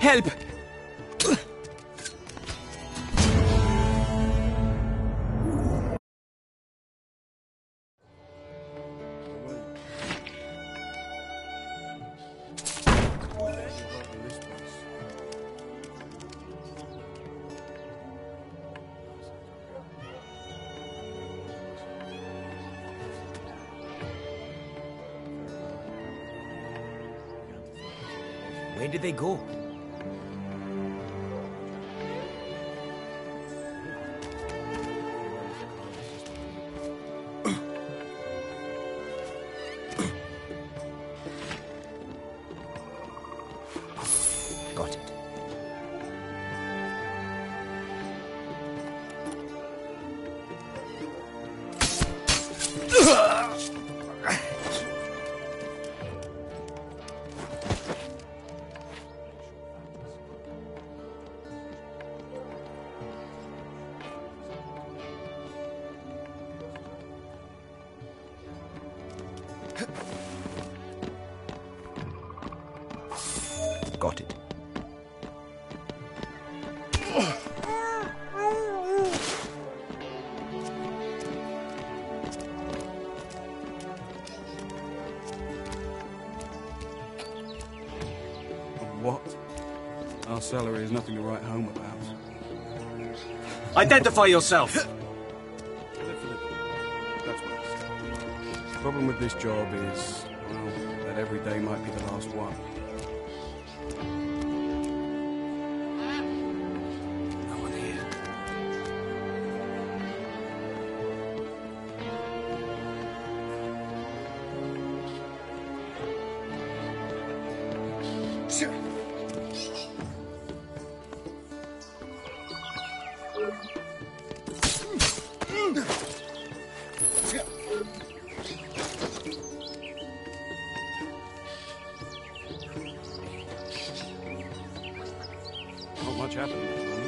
Help! Where did they go? Got it. Got it. What? Our salary is nothing to write home about. Identify yourself! That's what I said. The problem with this job is, well, that every day might be the last one. No one here. Not much happened this morning.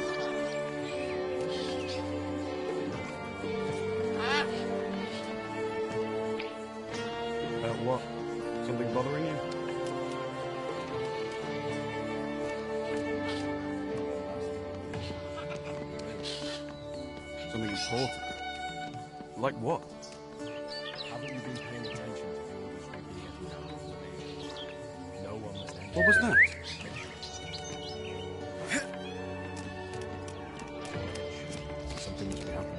About what? Something bothering you? Something important? Like what? Haven't you been paying attention to the orders we've been getting down from the major? No one must enter. What was that? Something must be happening.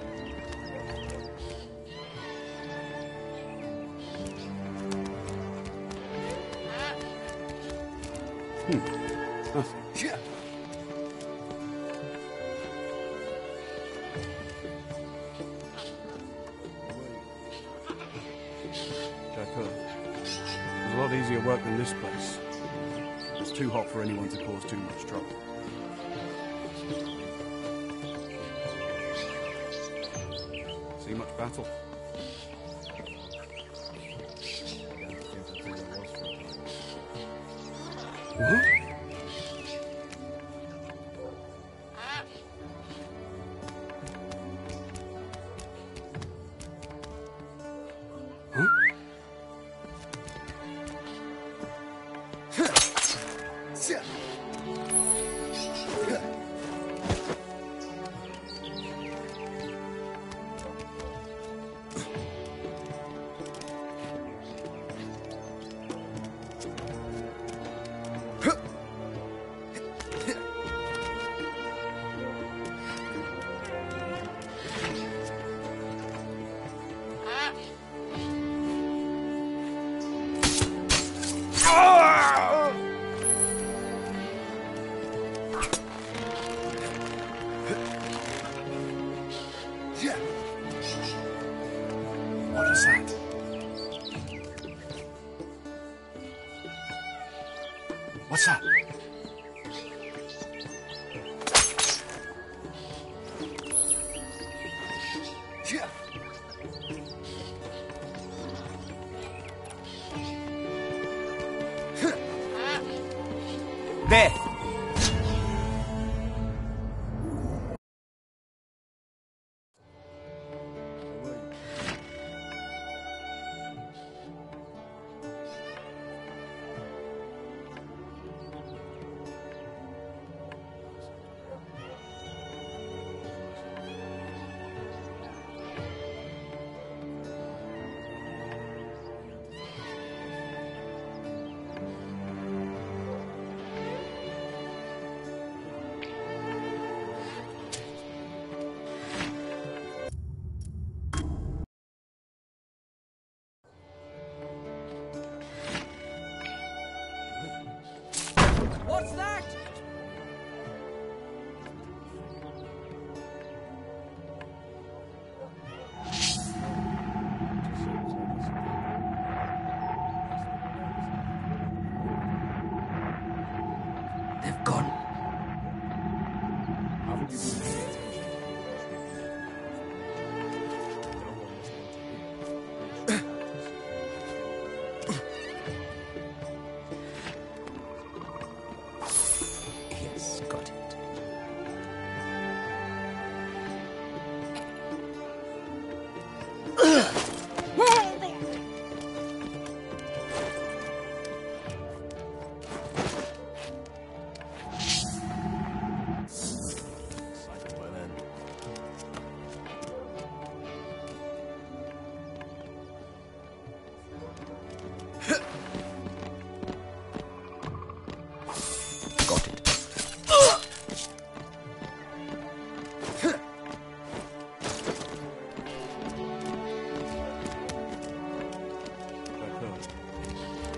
Hmm. Nothing. Jaipur. It was a lot easier work than this place. It's too hot for anyone to cause too much trouble. See much battle? What? What is that? What's that? There!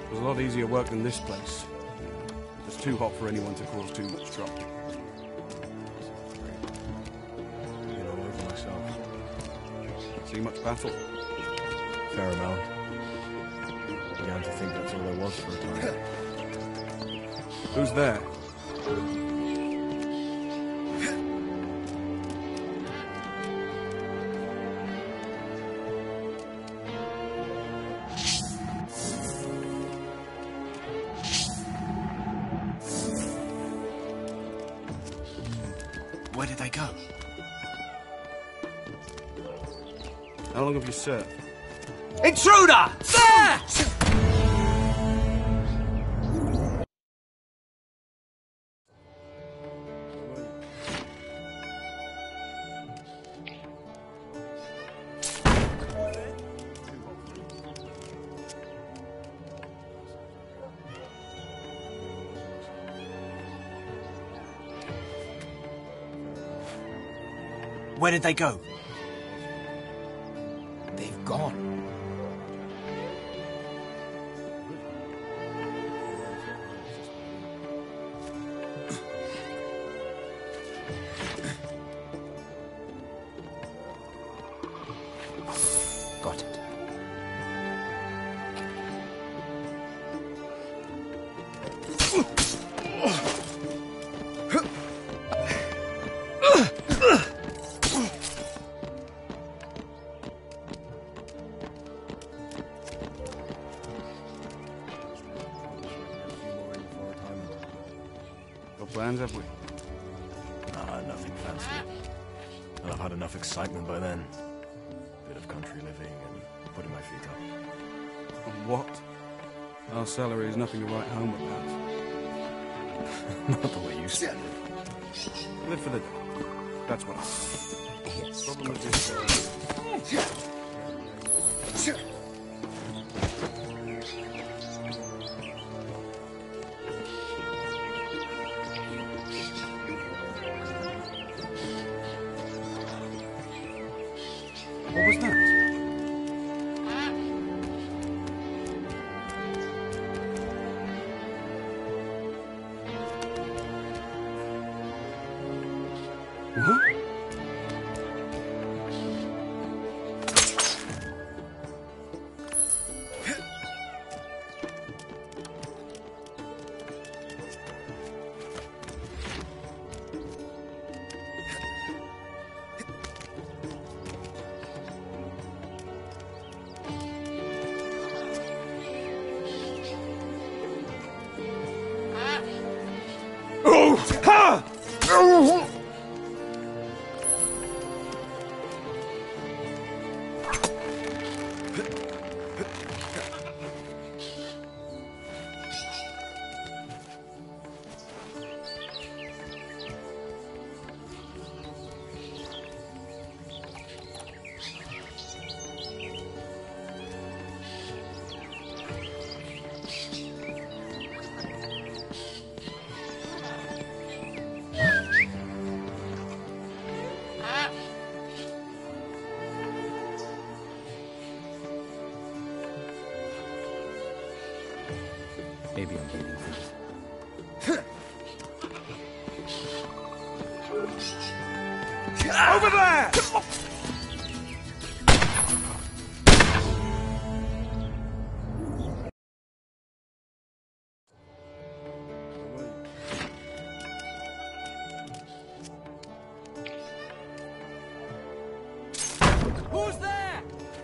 It was a lot easier work than this place. It was too hot for anyone to cause too much trouble. Get all over myself. See much battle? Fair amount. Began to think that's all there was for a time. Who's there? Where did they go? How long have you served? Intruder! There! Where did they go? They've gone. Got it. Plans, have we? Ah, nothing fancy. I'll have had enough excitement by then. Bit of country living and putting my feet up. On what? Our salary is nothing to write home about. Not the way you said it. Live for the day. That's what I mean. Yes. Problem with this, uh, What was that? What? Maybe I'm reading things. Over there! Who's there?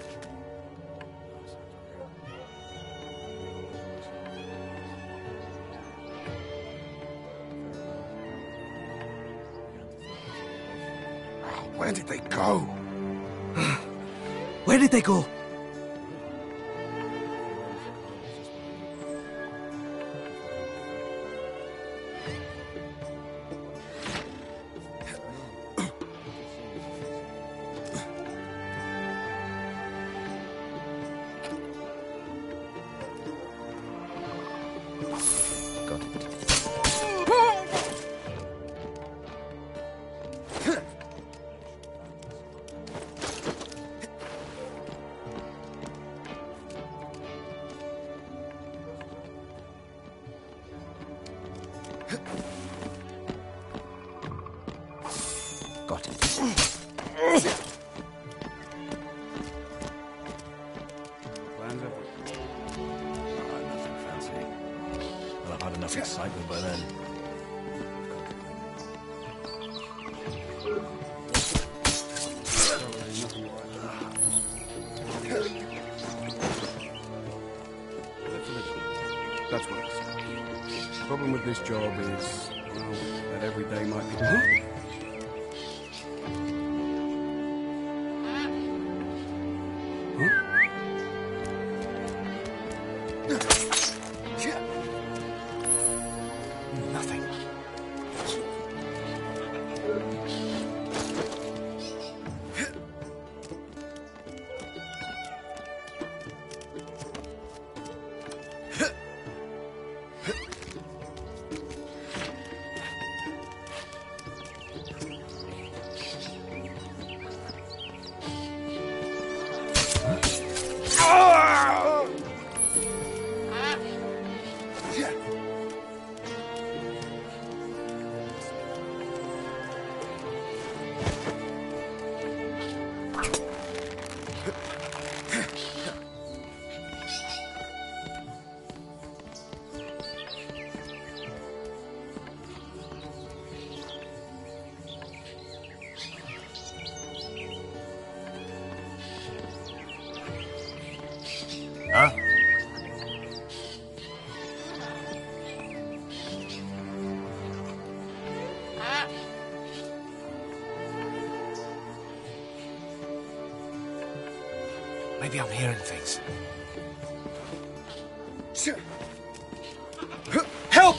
Where did they go? Where did they go? Got it. enough excitement by then. That's what it is. The problem with this job is, well, that every day might be... Huh? Huh? Maybe I'm hearing things. Help!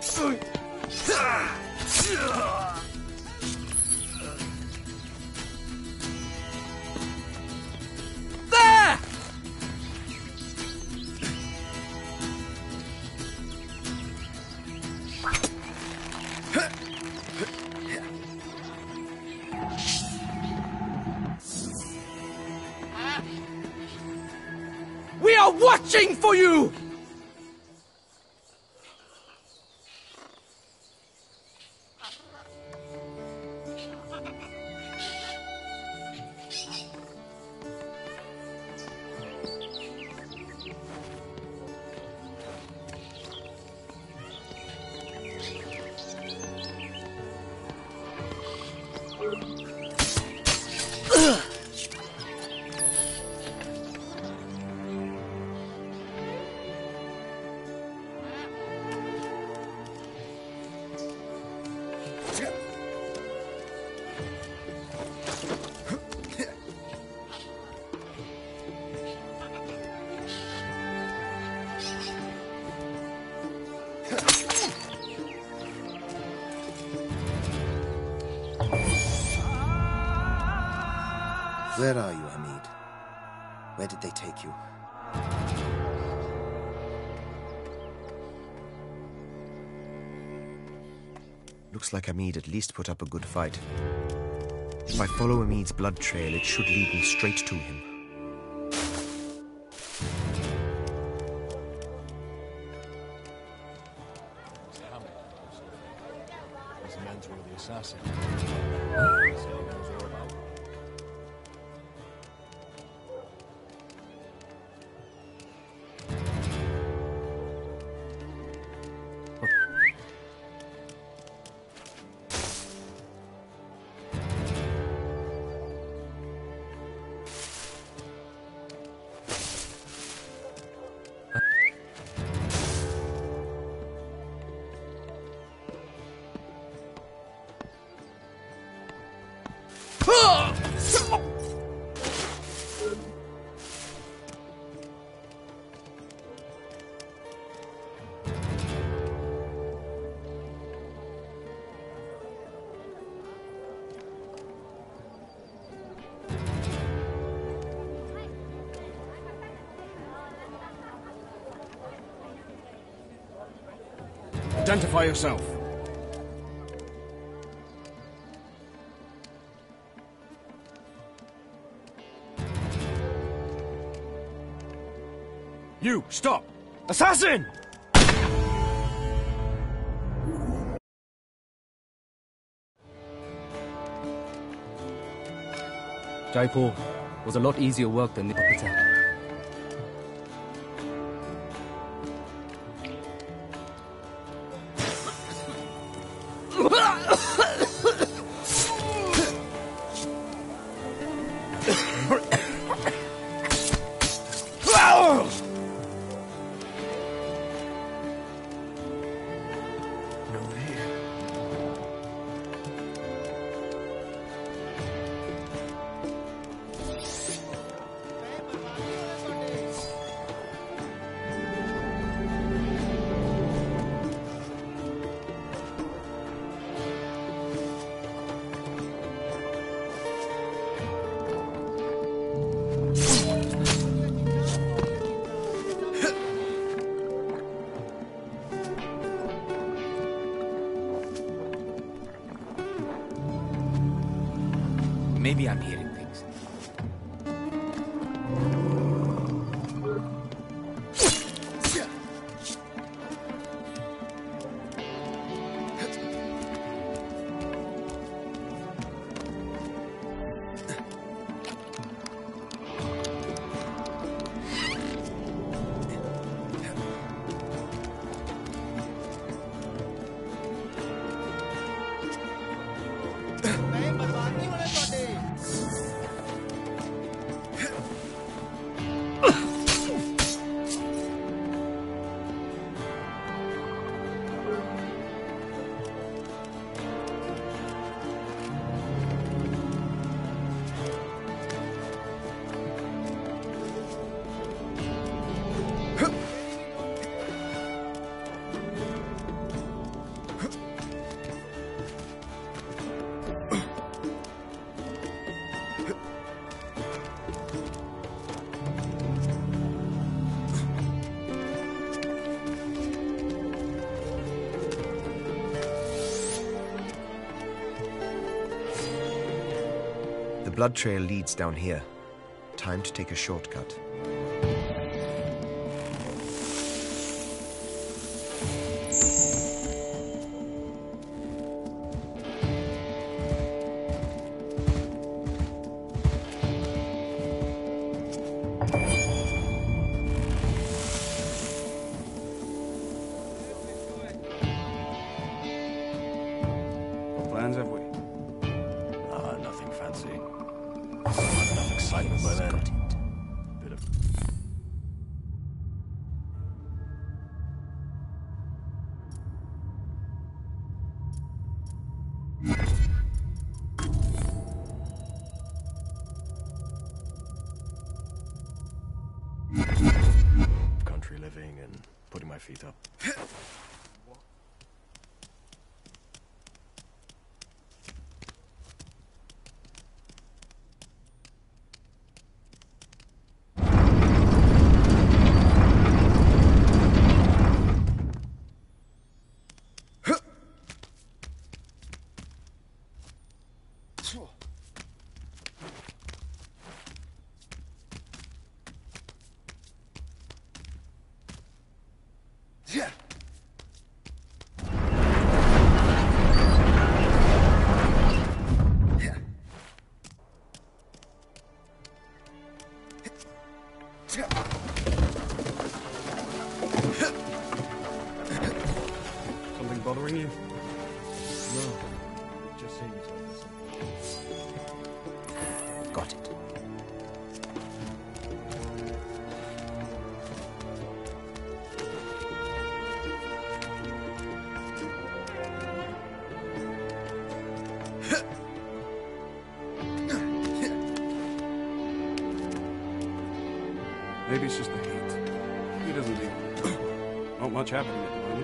There! We are watching for you! Where are you, Hamid? Where did they take you? Looks like Hamid at least put up a good fight. If I follow Hamid's blood trail, it should lead me straight to him. He's the mentor of the assassin. Identify yourself. You, stop! Assassin! Jaipur was a lot easier work than the attack. Maybe I'm hearing things. The blood trail leads down here. Time to take a shortcut. What plans have we? Ah, nothing fancy. Enough excitement by then. Bit of... country living and putting my feet up. Yeah. Something bothering you? No. It just seems like this. Got it. Maybe it's just the heat. He doesn't deal with it. Not much happening at the moment.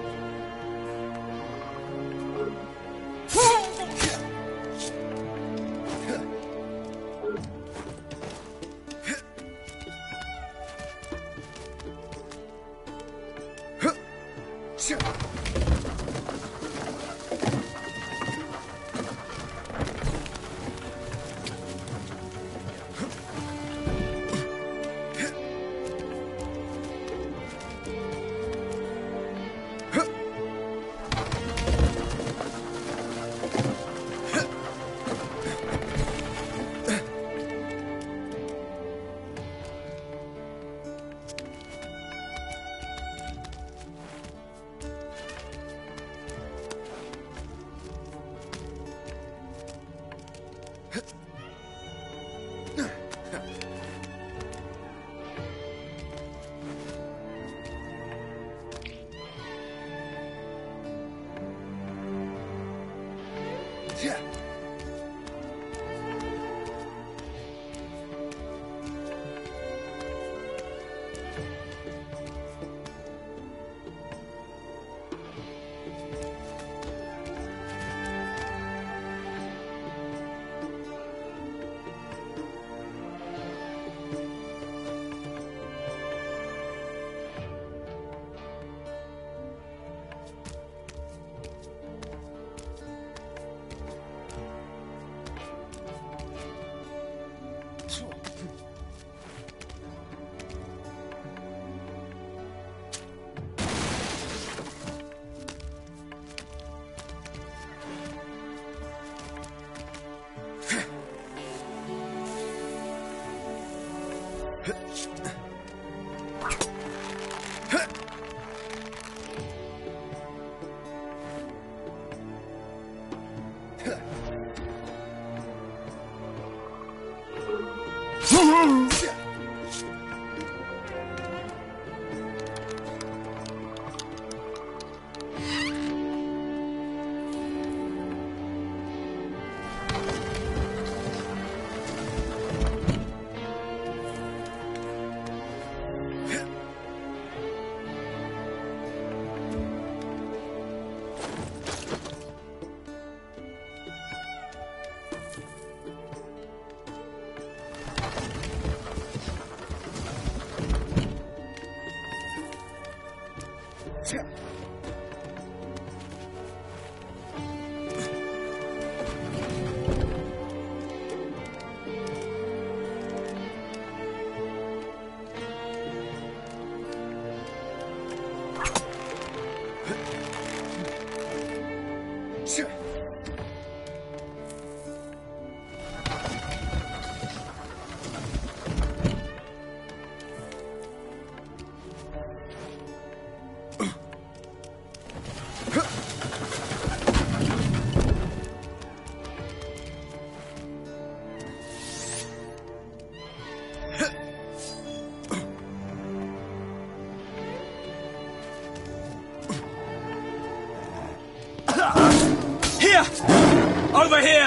Here! Over here!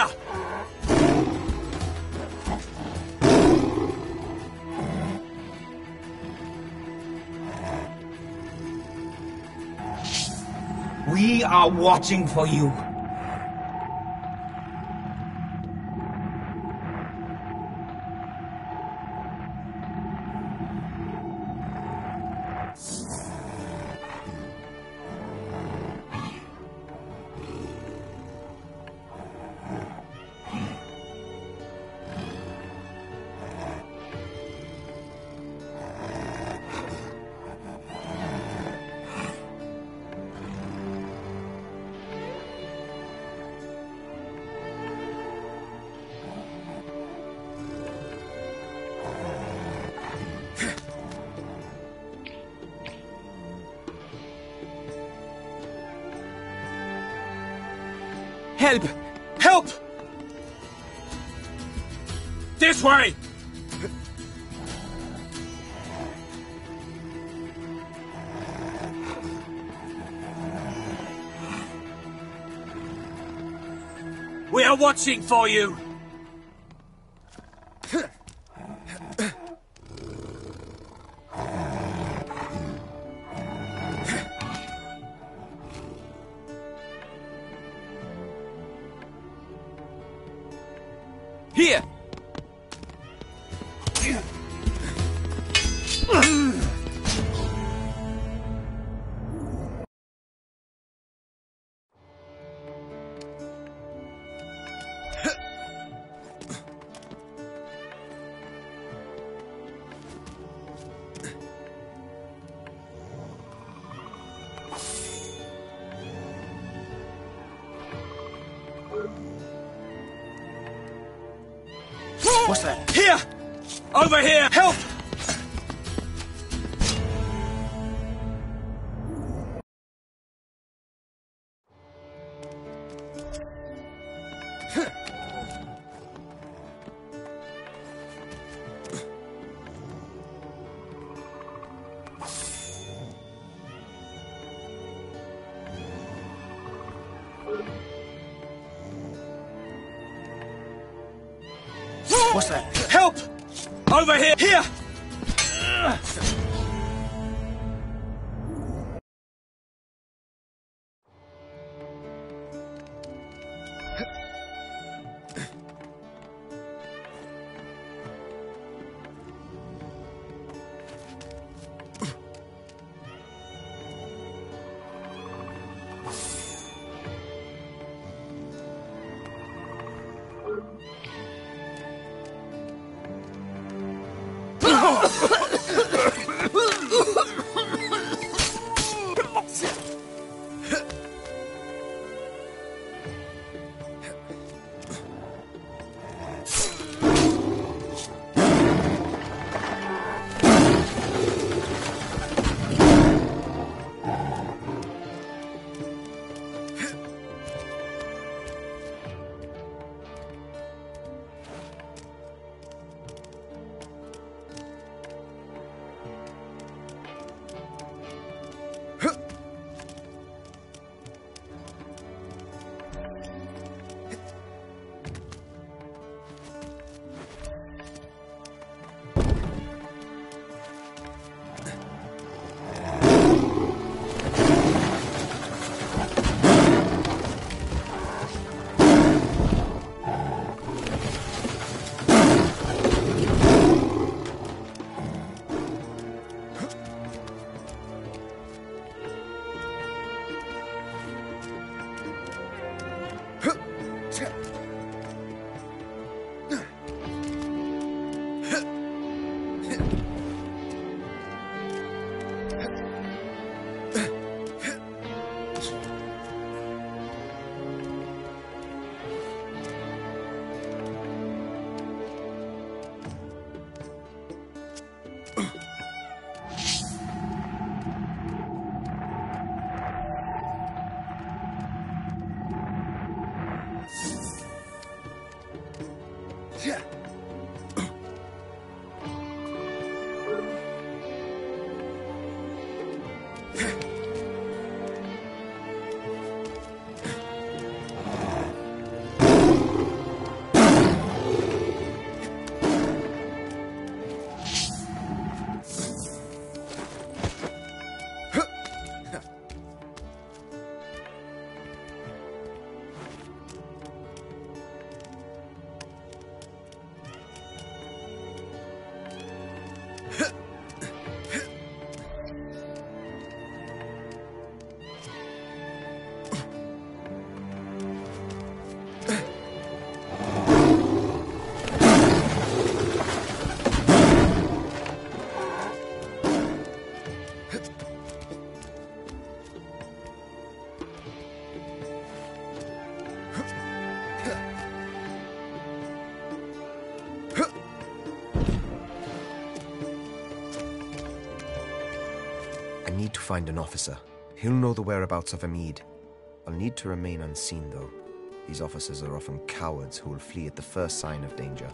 We are watching for you. Help! Help! This way! We are watching for you! Here! What's that? Here! Over here! Help! What's that? Help! Over here! Here! I need to find an officer. He'll know the whereabouts of Amid. I'll need to remain unseen, though. These officers are often cowards who will flee at the first sign of danger.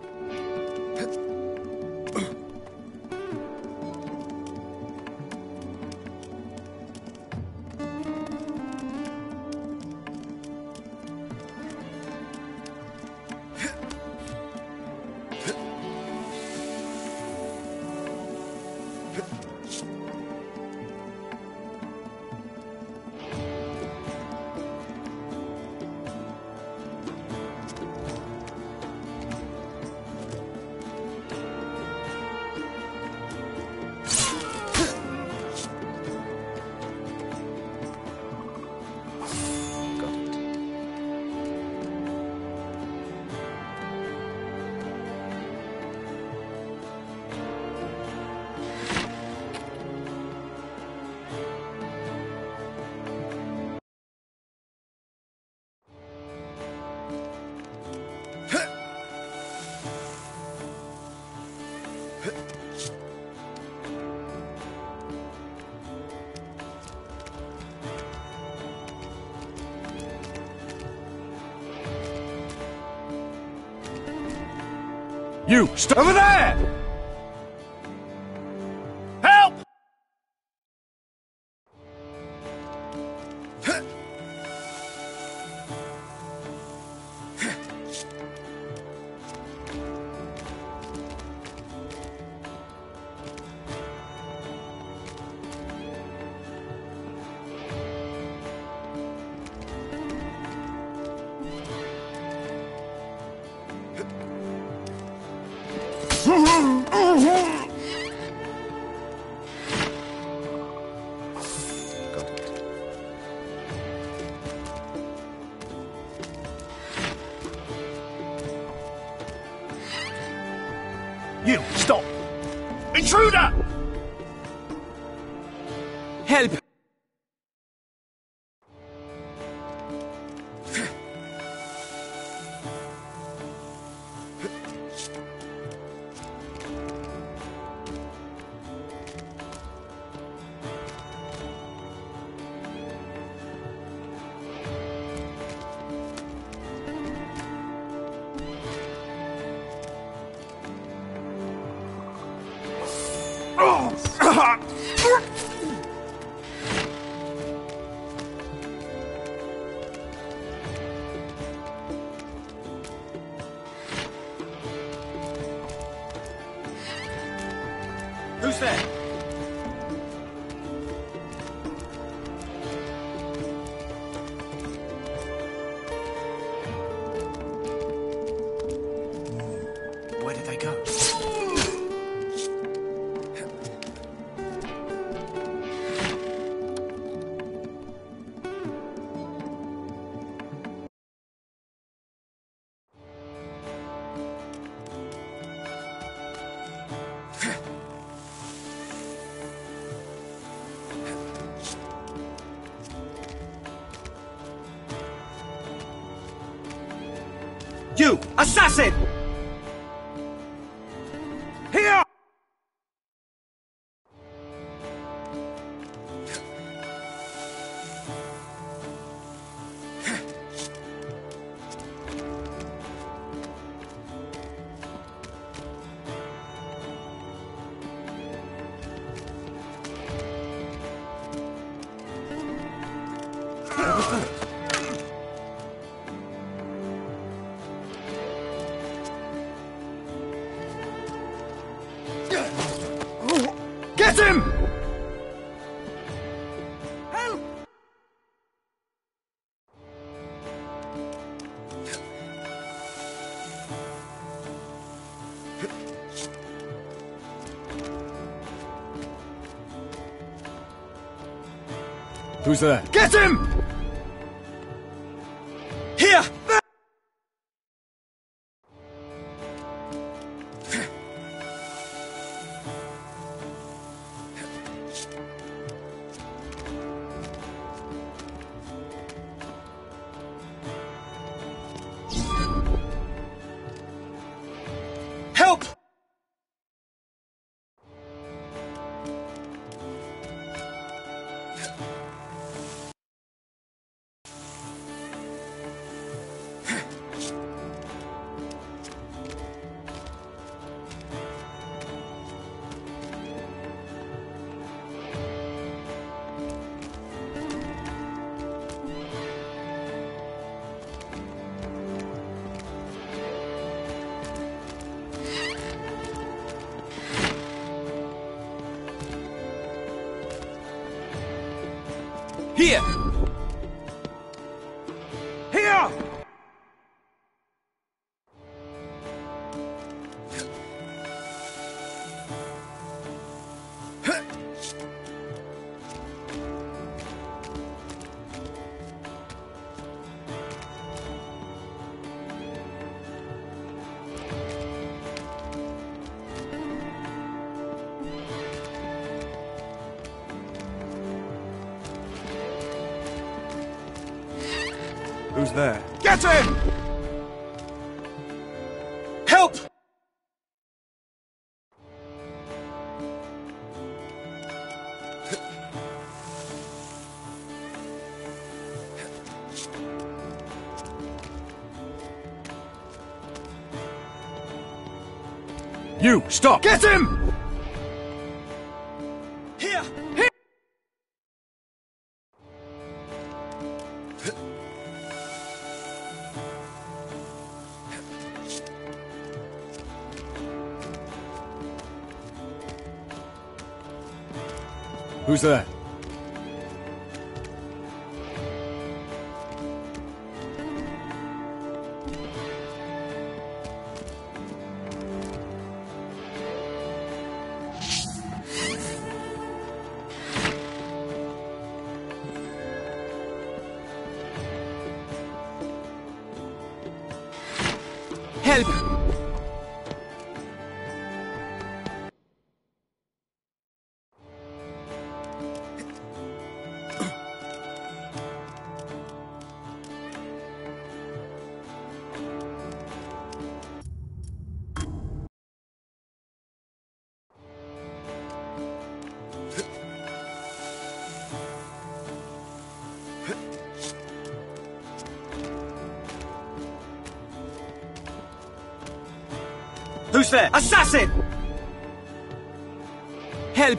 You, stop over there! Help! You, stop! Intruder! Help! Who's there? Where did they go? You, assassin! Here! him! Who's there? Get him! Here! Help! Here! Here! Who's there? Get him! Help! You, stop! Get him! Here! Here! Who's there? Help! Who's there? Assassin! Help!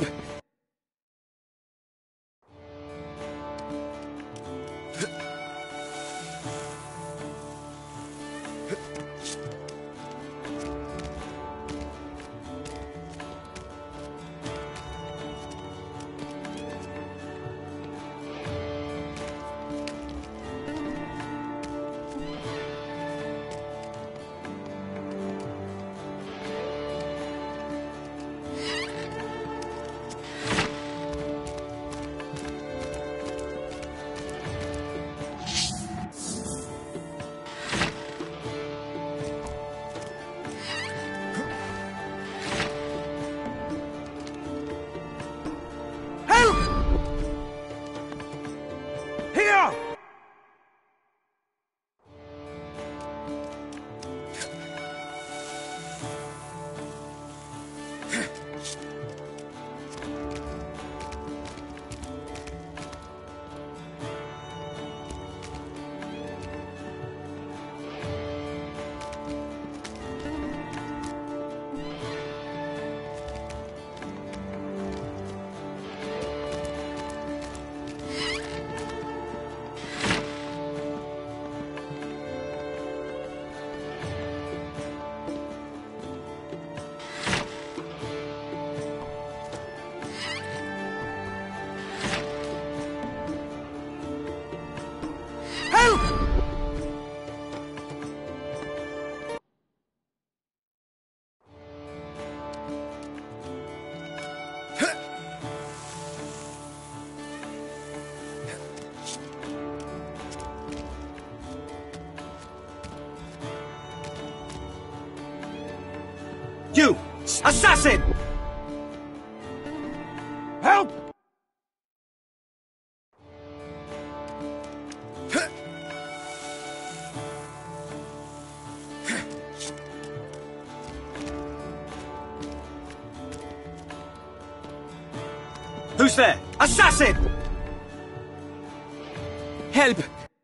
Assassin! Help! Who's there? Assassin! Help!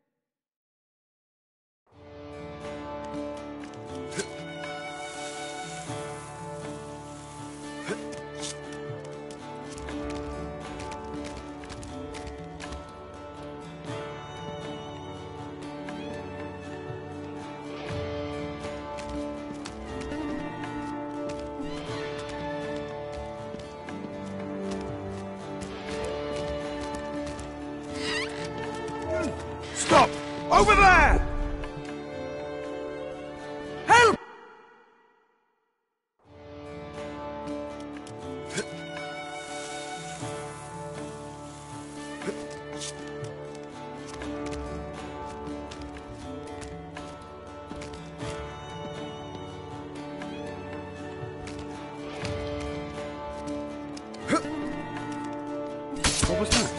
Stop! Over there! Help! What was that?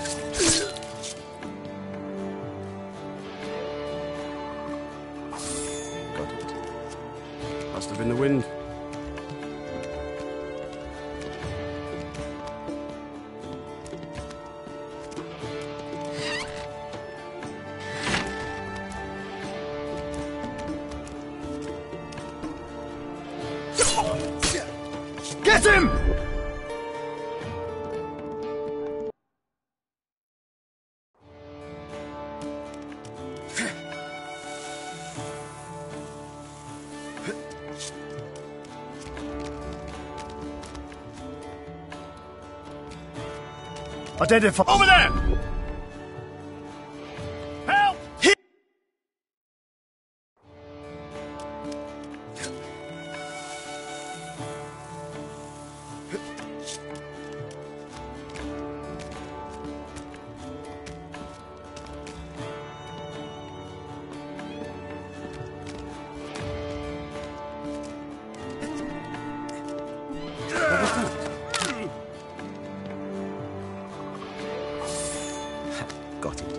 Must have been the wind. Get him! Identify. Over there! Help! Got it.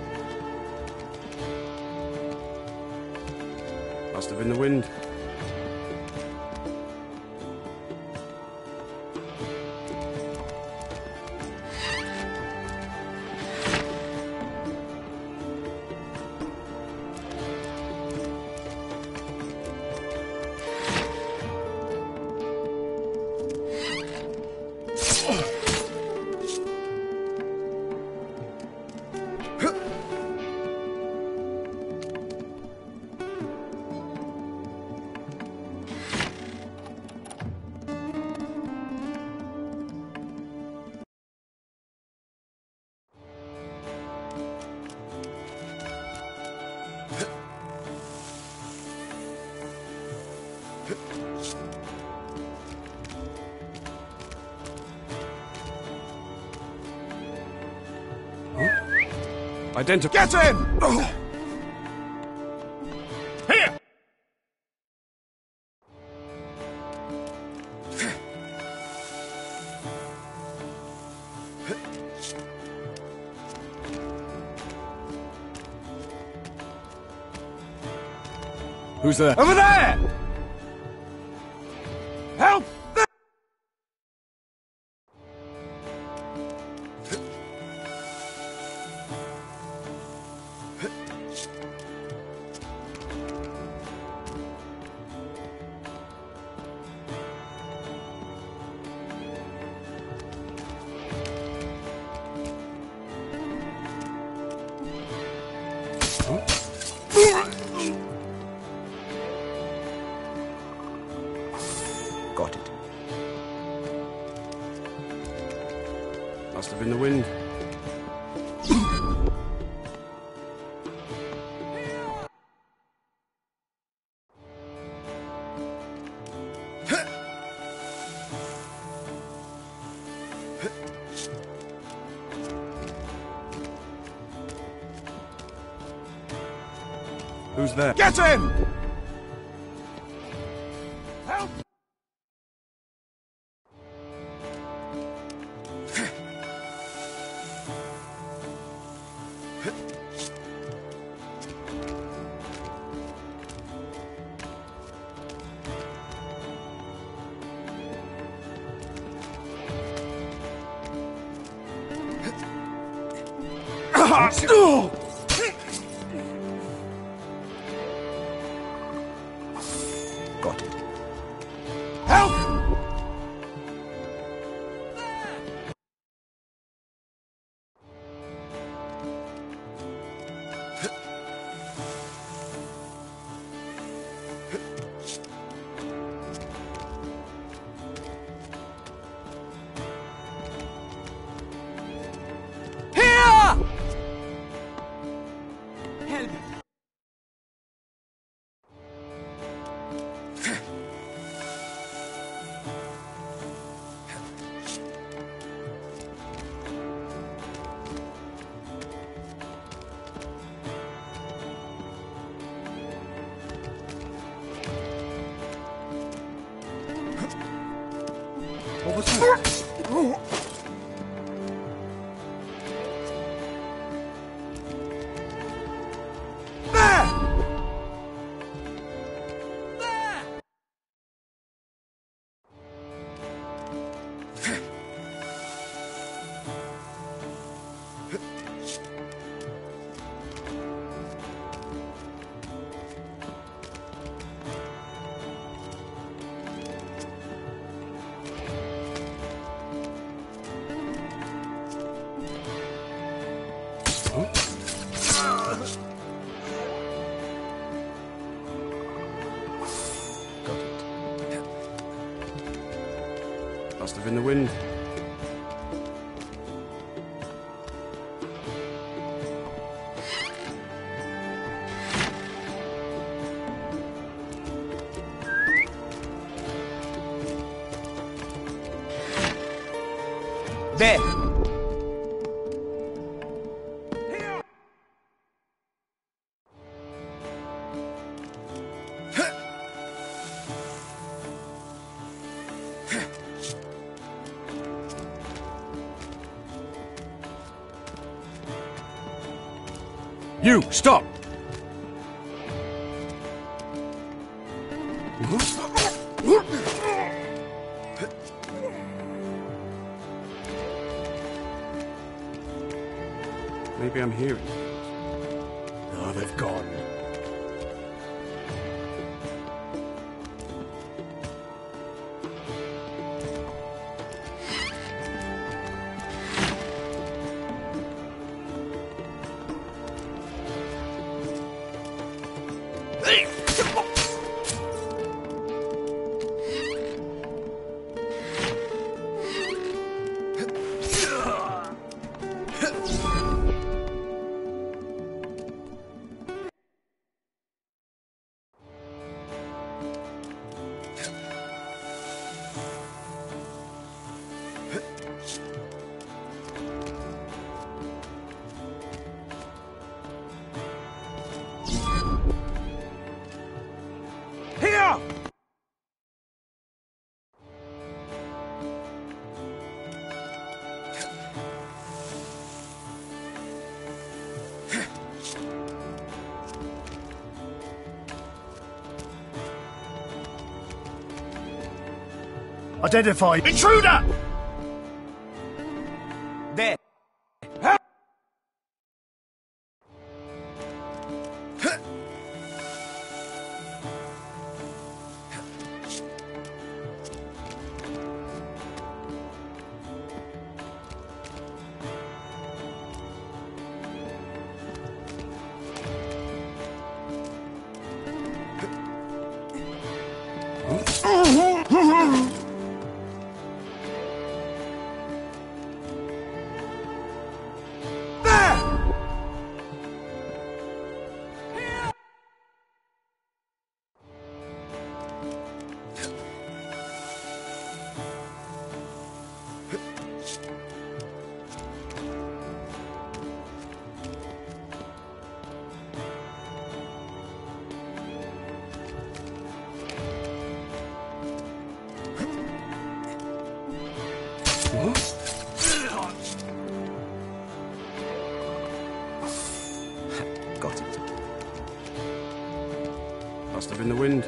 Must have been the wind. Identify. Get him! Here! Who's there? Over there! Help! Got it. Must have been the wind. Who's there? Get him! Got it. Help! What was that? Must have been the wind. There! You, stop! Maybe I'm hearing. Oh, they've gone. Here! Identify intruder! There! Got it. Must have been the wind.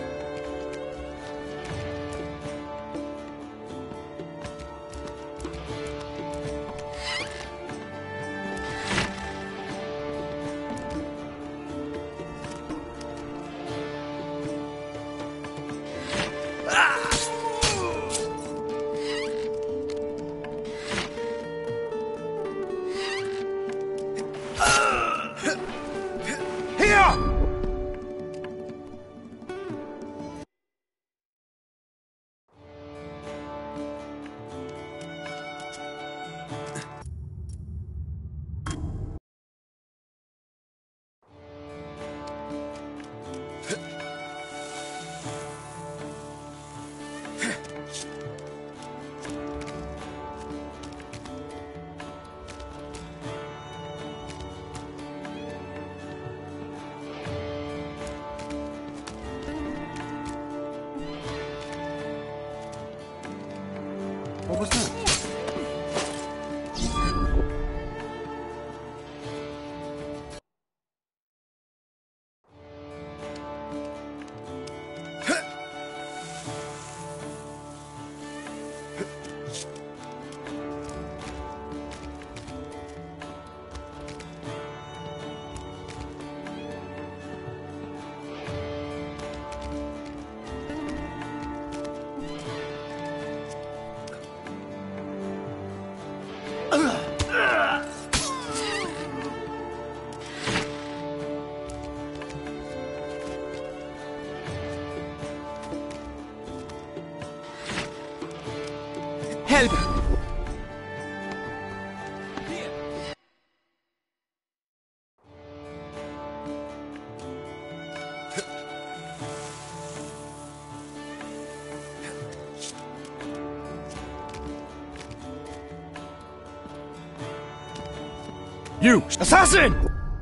You, assassin!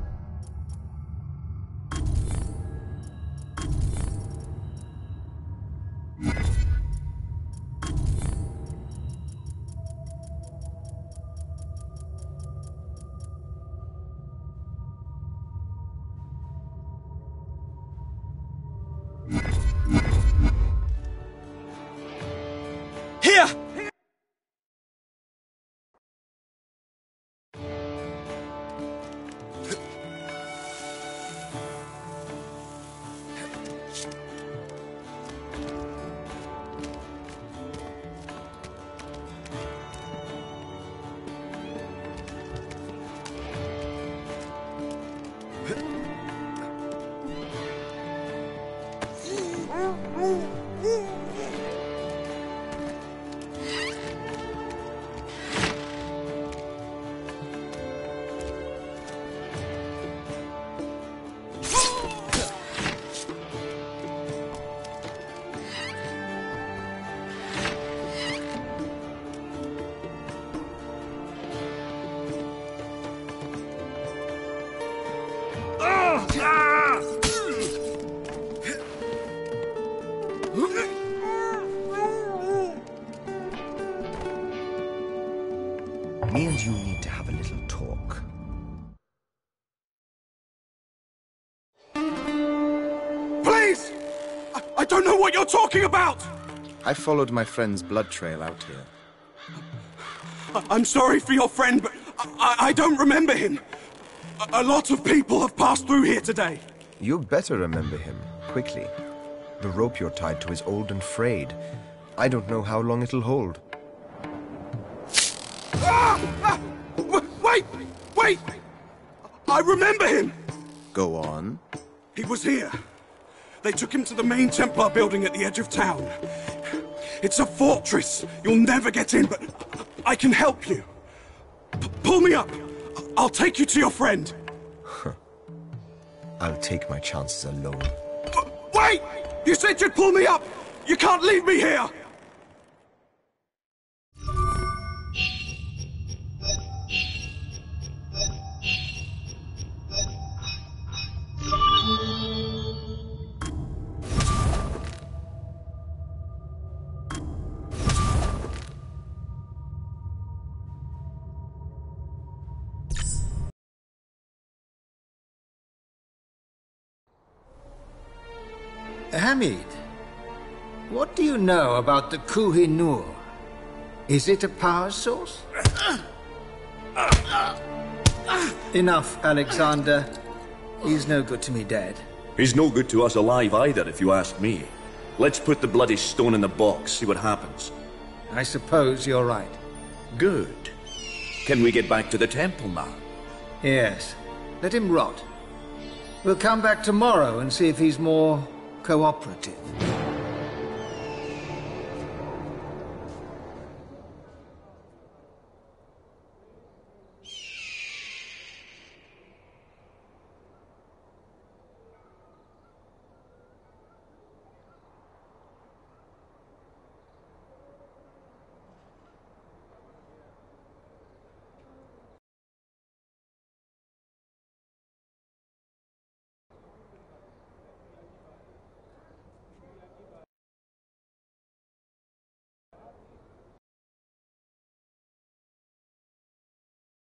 Here! Me and you need to have a little talk. Please! I, I don't know what you're talking about! I followed my friend's blood trail out here. I, I'm sorry for your friend, but I, I, I don't remember him. A, a lot of people have passed through here today. You better remember him, quickly. The rope you're tied to is old and frayed. I don't know how long it'll hold. Ah! Ah! Wait! Wait! I remember him! Go on. He was here. They took him to the main Templar building at the edge of town. It's a fortress. You'll never get in, but I can help you. P- pull me up. I'll take you to your friend. I'll take my chances alone. Wait! You said you'd pull me up! You can't leave me here! Hamid, what do you know about the Koh-i-Noor? Is it a power source? Enough, Alexander. He's no good to me dead. He's no good to us alive either, if you ask me. Let's put the bloody stone in the box, see what happens. I suppose you're right. Good. Can we get back to the temple now? Yes. Let him rot. We'll come back tomorrow and see if he's more cooperative.